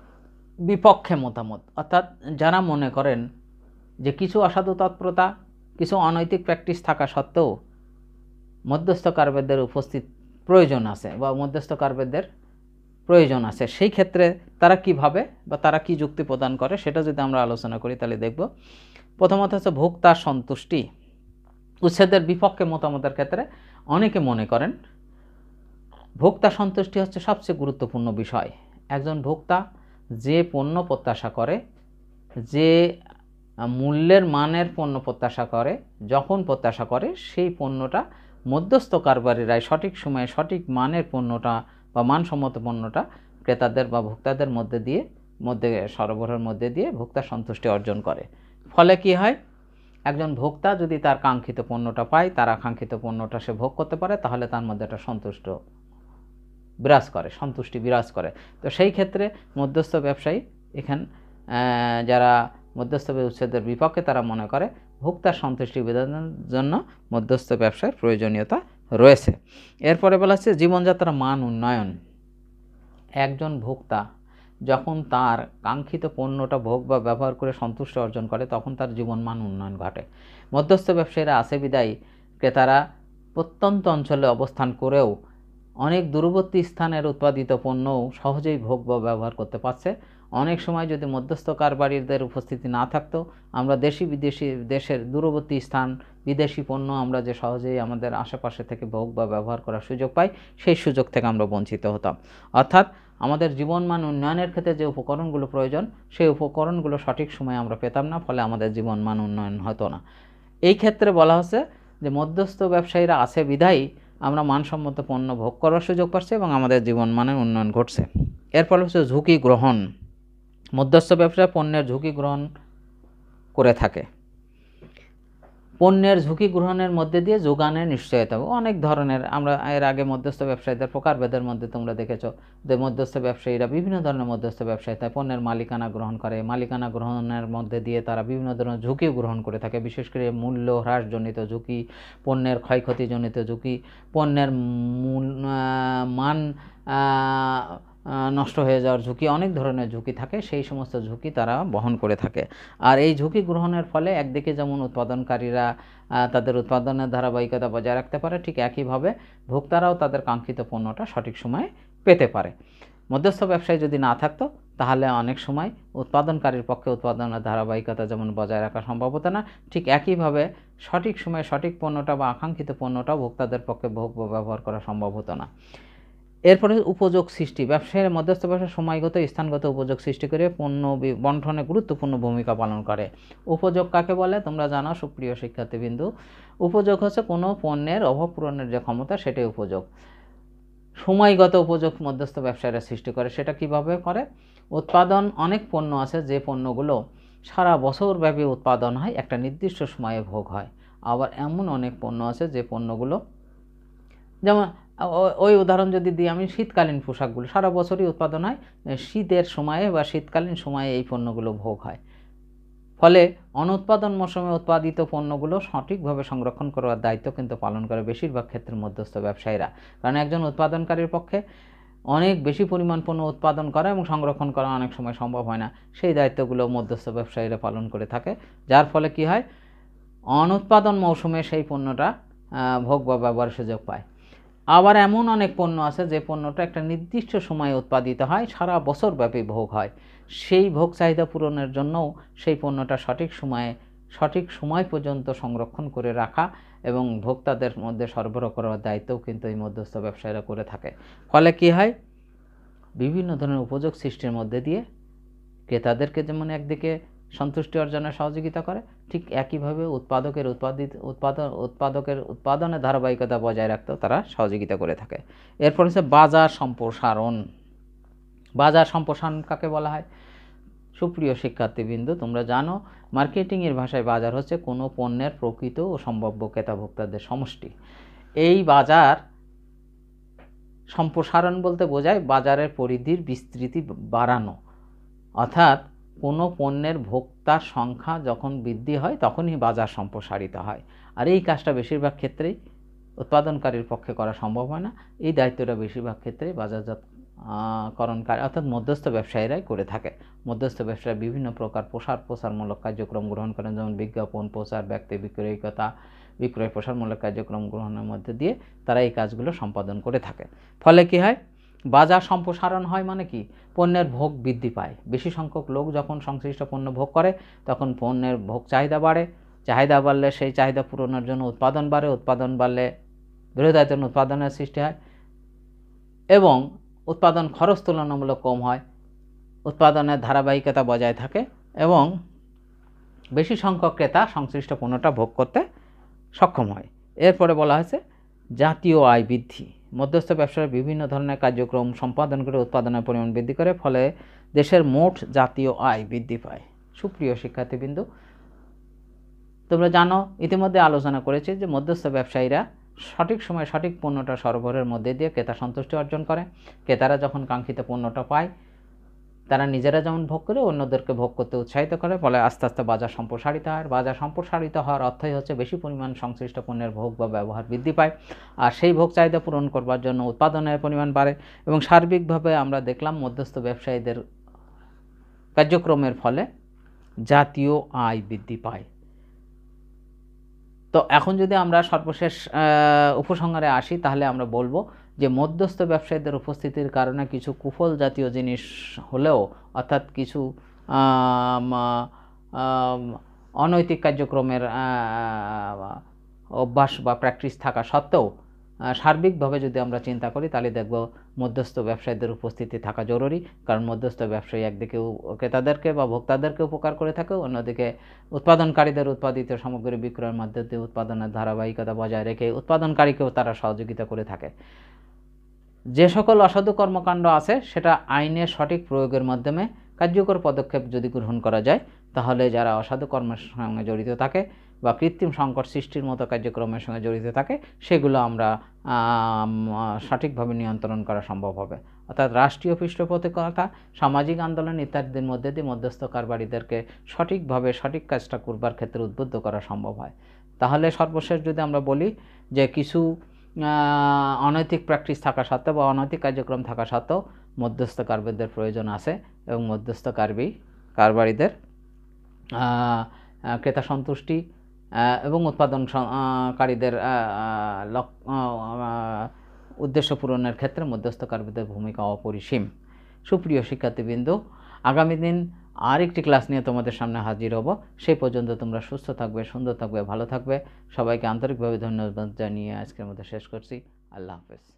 বিপক্ষে মতামত, অর্থাৎ যারা মনে করেন যে কিছু অসাধু তৎপরতা কিছু অনৈতিক প্র্যাকটিস থাকা সত্ত্বেও মধ্যস্থকারকদের উপস্থিত প্রয়োজন আছে বা মধ্যস্থকারকদের প্রয়োজন আছে, সেই ক্ষেত্রে তারা কিভাবে বা তারা কি যুক্তি প্রদান করে সেটা যদি আমরা আলোচনা করি তাহলে দেখব। প্রথমত হচ্ছে ভোক্তার সন্তুষ্টি। উচ্ছেদের বিপক্ষে মতামতের ক্ষেত্রে অনেকে মনে করেন ভোক্তা সন্তুষ্টি হচ্ছে সবচেয়ে গুরুত্বপূর্ণ বিষয়। একজন ভোক্তা যে পণ্য প্রত্যাশা করে, যে মূল্যের মানের পণ্য প্রত্যাশা করে, যখন প্রত্যাশা করে সেই পণ্যটা মধ্যস্থ কারবারিরাই সঠিক সময়ে সঠিক মানের পণ্যটা বা মানসম্মত পণ্যটা ক্রেতাদের বা ভোক্তাদের মধ্যে দিয়ে মধ্যে সরবরাহের মধ্যে দিয়ে ভোক্তা সন্তুষ্টি অর্জন করে। ফলে কি হয়, একজন ভোক্তা যদি তার কাঙ্ক্ষিত পণ্যটা পায়, তার আকাঙ্ক্ষিত পণ্যটা সে ভোগ করতে পারে, তাহলে তার মধ্যে একটা সন্তুষ্ট বিরাজ করে, সন্তুষ্টি বিরাজ করে। তো সেই ক্ষেত্রে মধ্যস্থ ব্যবসায়ী এখানে যারা মধ্যস্থ উচ্ছেদের বিপক্ষে তারা মনে করে ভোক্তার সন্তুষ্টি বিধানের জন্য মধ্যস্থ ব্যবসার প্রয়োজনীয়তা রয়েছে। এরপরে বলা হচ্ছে জীবনযাত্রার মান উন্নয়ন। একজন ভোক্তা যখন তার কাঙ্ক্ষিত পণ্যটা ভোগ বা ব্যবহার করে সন্তুষ্টি অর্জন করে তখন তার জীবনমান উন্নয়ন ঘটে। মধ্যস্থ ব্যবসায়ীরা আছে বিদায়ী ক্রেতারা প্রত্যন্ত অঞ্চলে অবস্থান করেও অনেক দূরবর্তী স্থানের উৎপাদিত পণ্যও সহজেই ভোগ বা ব্যবহার করতে পারছে। অনেক সময় যদি মধ্যস্থ কারবারিদের উপস্থিতি না থাকতো আমরা দেশি বিদেশি দেশের দূরবর্তী স্থান বিদেশি পণ্য আমরা যে সহজেই আমাদের আশেপাশে থেকে ভোগ বা ব্যবহার করার সুযোগ পাই, সেই সুযোগ থেকে আমরা বঞ্চিত হতাম। অর্থাৎ আমাদের জীবনমান উন্নয়নের ক্ষেত্রে যে উপকরণগুলো প্রয়োজন সেই উপকরণগুলো সঠিক সময়ে আমরা পেতাম না, ফলে আমাদের জীবনমান উন্নয়ন হতো না। এই ক্ষেত্রে বলা হচ্ছে যে মধ্যস্থ ব্যবসায়ীরা আছে বিধায়ী আমরা মানসম্মত পণ্য ভোগ করার সুযোগ পাচ্ছি এবং আমাদের জীবনমানের উন্নয়ন ঘটছে। এরপর হচ্ছে ঝুঁকি গ্রহণ। মধ্যস্থ ব্যবসা পণ্যের ঝুঁকি গ্রহণ করে থাকে। পণ্যের ঝুঁকি গ্রহণের মধ্যে দিয়ে যোগানের নিশ্চয়তা অনেক ধরনের, আমরা এর আগে মধ্যস্থ ব্যবসায়ীদের প্রকারভেদের মধ্যে তোমরা দেখেছো যে মধ্যস্থ ব্যবসায়ীরা বিভিন্ন ধরনের মধ্যস্থ ব্যবসায়ী তাই পণ্যের মালিকানা গ্রহণ করে। মালিকানা গ্রহণের মধ্যে দিয়ে তারা বিভিন্ন ধরনের ঝুঁকি গ্রহণ করে থাকে, বিশেষ করে মূল্য হ্রাসজনিত ঝুঁকি, পণ্যের ক্ষয়ক্ষতিজনিত ঝুঁকি, পণ্যের মান নষ্ট হয়ে যাওয়ার ঝুঁকি, অনেক ধরনের ঝুঁকি থাকে, সেই সমস্ত ঝুঁকি তারা বহন করে থাকে। আর এই ঝুঁকি গ্রহণের ফলে একদিকে যেমন উৎপাদনকারীরা তাদের উৎপাদনের ধারাবাহিকতা বজায় রাখতে পারে, ঠিক একইভাবে ভোক্তারাও তাদের কাঙ্ক্ষিত পণ্যটা সঠিক সময়ে পেতে পারে। মধ্যস্থ ব্যবসায়ী যদি না থাকতো তাহলে অনেক সময় উৎপাদনকারীর পক্ষে উৎপাদনের ধারাবাহিকতা যেমন বজায় রাখা সম্ভব হতো না, ঠিক একইভাবে সঠিক সময়ে সঠিক পণ্যটা বা আকাঙ্ক্ষিত পণ্যটাও ভোক্তাদের পক্ষে ভোগ বা ব্যবহার করা সম্ভব হতো না। এরপরে উপযোগ সৃষ্টি। ব্যবসায়ের মধ্যস্থ ব্যবসা সময়গত স্থানগত উপযোগ সৃষ্টি করে পণ্য বন্টনে গুরুত্বপূর্ণ ভূমিকা পালন করে। উপযোগ কাকে বলে তোমরা জানো সুপ্রিয় শিক্ষার্থীবৃন্দ। উপযোগ হচ্ছে কোনো পণ্যের অভাব পূরণের যে ক্ষমতা সেটাই উপযোগ। সময়গত উপযোগ মধ্যস্থ ব্যবসায়ীরা সৃষ্টি করে। সেটা কিভাবে করে? উৎপাদন অনেক পণ্য আছে যে পণ্যগুলো সারা বছর ব্যাপী উৎপাদন হয়, একটা নির্দিষ্ট সময়ে ভোগ হয়। আবার এমন অনেক পণ্য আছে যে পণ্যগুলো, যেমন ওই উদাহরণ যদি দিই আমি, শীতকালীন পোশাকগুলো সারা বছরই উৎপাদন হয়, শীতের সময়ে বা শীতকালীন সময়ে এই পণ্যগুলো ভোগ হয়। ফলে অনুৎপাদন মৌসুমে উৎপাদিত পণ্যগুলো সঠিকভাবে সংরক্ষণ করার দায়িত্ব কিন্তু পালন করে বেশিরভাগ ক্ষেত্রে মধ্যস্থ ব্যবসায়ীরা। কারণ একজন উৎপাদনকারীর পক্ষে অনেক বেশি পরিমাণ পণ্য উৎপাদন করা এবং সংরক্ষণ করা অনেক সময় সম্ভব হয় না, সেই দায়িত্বগুলো মধ্যস্থ ব্যবসায়ীরা পালন করে থাকে। যার ফলে কি হয়, অনুৎপাদন মৌসুমে সেই পণ্যটা ভোগ বা ব্যবহারের সুযোগ পায়। আবার এমন অনেক পণ্য আছে যে পণ্যটা একটা নির্দিষ্ট সময়ে উৎপাদিত হয়, সারা বছর ব্যাপী ভোগ হয়, সেই ভোগ চাহিদা পূরণের জন্যও সেই পণ্যটা সঠিক সময়ে সঠিক সময় পর্যন্ত সংরক্ষণ করে রাখা এবং ভোক্তাদের মধ্যে সরবরাহ করার দায়িত্বও কিন্তু এই মধ্যস্থ ব্যবসায়ীরা করে থাকে। ফলে কি হয়, বিভিন্ন ধরনের উপযোগ সৃষ্টির মধ্যে দিয়ে ক্রেতাদেরকে যেমন একদিকে সন্তুষ্টি অর্জনে সহযোগিতা করে, ঠিক একইভাবে উৎপাদকের উৎপাদিত উৎপাদন উৎপাদকের উৎপাদনের ধারাবাহিকতা বজায় রাখতেও তারা সহযোগিতা করে থাকে। এরপর হচ্ছে বাজার সম্প্রসারণ। বাজার সম্প্রসারণ কাকে বলা হয়? সুপ্রিয় শিক্ষার্থীবৃন্দ, তোমরা জানো মার্কেটিংয়ের ভাষায় বাজার হচ্ছে কোনো পণ্যের প্রকৃত ও সম্ভাব্য ক্রেতা ভোক্তাদের সমষ্টি। এই বাজার সম্প্রসারণ বলতে বোঝায় বাজারের পরিধির বিস্তৃতি বাড়ানো, অর্থাৎ কোনো পণ্যের ভোক্তার সংখ্যা যখন বৃদ্ধি হয় তখনই বাজার সম্প্রসারিত হয়। আর এই কাজটা বেশিরভাগ ক্ষেত্রেই উৎপাদনকারীর পক্ষে করা সম্ভব হয় না, এই দায়িত্বটা বেশিরভাগ ক্ষেত্রেই বাজারজাত করণকারী অর্থাৎ মধ্যস্থ ব্যবসায়ীরাই করে থাকে। মধ্যস্থ ব্যবসায়ী বিভিন্ন প্রকার প্রসার প্রসারমূলক কার্যক্রম গ্রহণ করেন, যেমন বিজ্ঞাপন, প্রচার, ব্যক্তি বিক্রয়িকতা, বিক্রয় প্রসারমূলক কার্যক্রম গ্রহণের মধ্যে দিয়ে তারা এই কাজগুলো সম্পাদন করে থাকে। ফলে কি হয়, বাজার সম্প্রসারণ হয়, মানে কি, পণ্যের ভোগ বৃদ্ধি পায়। বেশি সংখ্যক লোক যখন সংশ্লিষ্ট পণ্য ভোগ করে তখন পণ্যের ভোগ চাহিদা বাড়ে, চাহিদা বাড়লে সেই চাহিদা পূরণের জন্য উৎপাদন বাড়ে, উৎপাদন বাড়লে বৃহদায়তন উৎপাদনের সৃষ্টি হয় এবং উৎপাদন খরচ তুলনামূলক কম হয়, উৎপাদনের ধারাবাহিকতা বজায় থাকে এবং বেশি সংখ্যক ক্রেতা সংশ্লিষ্ট পণ্যটা ভোগ করতে সক্ষম হয়। এরপরে বলা হয়েছে জাতীয় আয় বৃদ্ধি। মধ্যস্থ ব্যবসার বিভিন্ন ধরনের কার্যক্রম সম্পাদন করে উৎপাদনের পরিমাণ বৃদ্ধি করে, ফলে দেশের মোট জাতীয় আয় বৃদ্ধি পায়। সুপ্রিয় শিক্ষার্থীবৃন্দ, তোমরা জানো, ইতিমধ্যে আলোচনা করেছি যে মধ্যস্থ ব্যবসায়ীরা সঠিক সময়ে সঠিক পণ্যটা সরবরাহের মধ্যে দিয়ে ক্রেতা সন্তুষ্টি অর্জন করে। ক্রেতারা যখন কাঙ্ক্ষিত পণ্যটা পায় তারা নিজেরা যেমন ভোগ করে অন্যদেরকে ভোগ করতে উৎসাহিত করে, ফলে আস্তে আস্তে বাজার সম্প্রসারিত হয়। বাজার সম্প্রসারিত হওয়ার অর্থই হচ্ছে বেশি পরিমাণ সংশ্লিষ্ট পণ্যের ভোগ বা ব্যবহার বৃদ্ধি পায়, আর সেই ভোগ চাহিদা পূরণ করবার জন্য উৎপাদনের পরিমাণ বাড়ে এবং সার্বিকভাবে আমরা দেখলাম মধ্যস্থ ব্যবসায়ীদের কার্যক্রমের ফলে জাতীয় আয় বৃদ্ধি পায়। তো এখন যদি আমরা সর্বশেষ উপসংহারে আসি, তাহলে আমরা বলবো যে মধ্যস্থ ব্যবসায়ীদের উপস্থিতির কারণে কিছু কুফল জাতীয় জিনিস হলেও, অর্থাৎ কিছু অনৈতিক কার্যক্রমের অভ্যাস বা প্র্যাকটিস থাকা সত্ত্বেও সার্বিকভাবে যদি আমরা চিন্তা করি তাহলে দেখব মধ্যস্থ ব্যবসায়ীদের উপস্থিতি থাকা জরুরি। কারণ মধ্যস্থ ব্যবসায়ী একদিকে ক্রেতাদেরকে বা ভোক্তাদেরকে উপকার করে থাকে, অন্যদিকে উৎপাদনকারীদের উৎপাদিত সামগ্রী বিক্রয়ের মধ্যে দিয়ে উৎপাদনের ধারাবাহিকতা বজায় রেখে উৎপাদনকারীকেও তারা সহযোগিতা করে থাকে। যে সকল অসাধু কর্মকাণ্ড আছে সেটা আইনের সঠিক প্রয়োগের মাধ্যমে কার্যকর পদক্ষেপ যদি গ্রহণ করা যায়, তাহলে যারা অসাধু কর্মের সঙ্গে জড়িত থাকে বা কৃত্রিম সংকট সৃষ্টির মতো কার্যক্রমের সঙ্গে জড়িত থাকে, সেগুলো আমরা সঠিকভাবে নিয়ন্ত্রণ করা সম্ভব হবে। অর্থাৎ রাষ্ট্রীয় পৃষ্ঠপোষকতা, সামাজিক আন্দোলন ইত্যাদির মধ্যে দিয়ে মধ্যস্থ কারবারিদেরকে সঠিকভাবে সঠিক কাজটা করবার ক্ষেত্রে উদ্বুদ্ধ করা সম্ভব হয়। তাহলে সর্বশেষ যদি আমরা বলি যে কিছু অনৈতিক প্র্যাকটিস থাকা সত্ত্বেও বা অনৈতিক কার্যক্রম থাকা সত্ত্বেও মধ্যস্থ কারবারিদের প্রয়োজন আছে এবং মধ্যস্থ কারবি কারবারিদের ক্রেতা সন্তুষ্টি এবং উৎপাদনকারীদের উদ্দেশ্য পূরণের ক্ষেত্রে মধ্যস্থকারীদের ভূমিকা অপরিসীম। সুপ্রিয় শিক্ষার্থীবৃন্দ, আগামী দিন আরেকটি ক্লাস নিয়ে তোমাদের সামনে হাজির হব। সেই পর্যন্ত তোমরা সুস্থ থাকবে, সুন্দর থাকবে, ভালো থাকবে। সবাইকে আন্তরিকভাবে ধন্যবাদ জানিয়ে আজকের মতো শেষ করছি। আল্লাহ হাফেজ।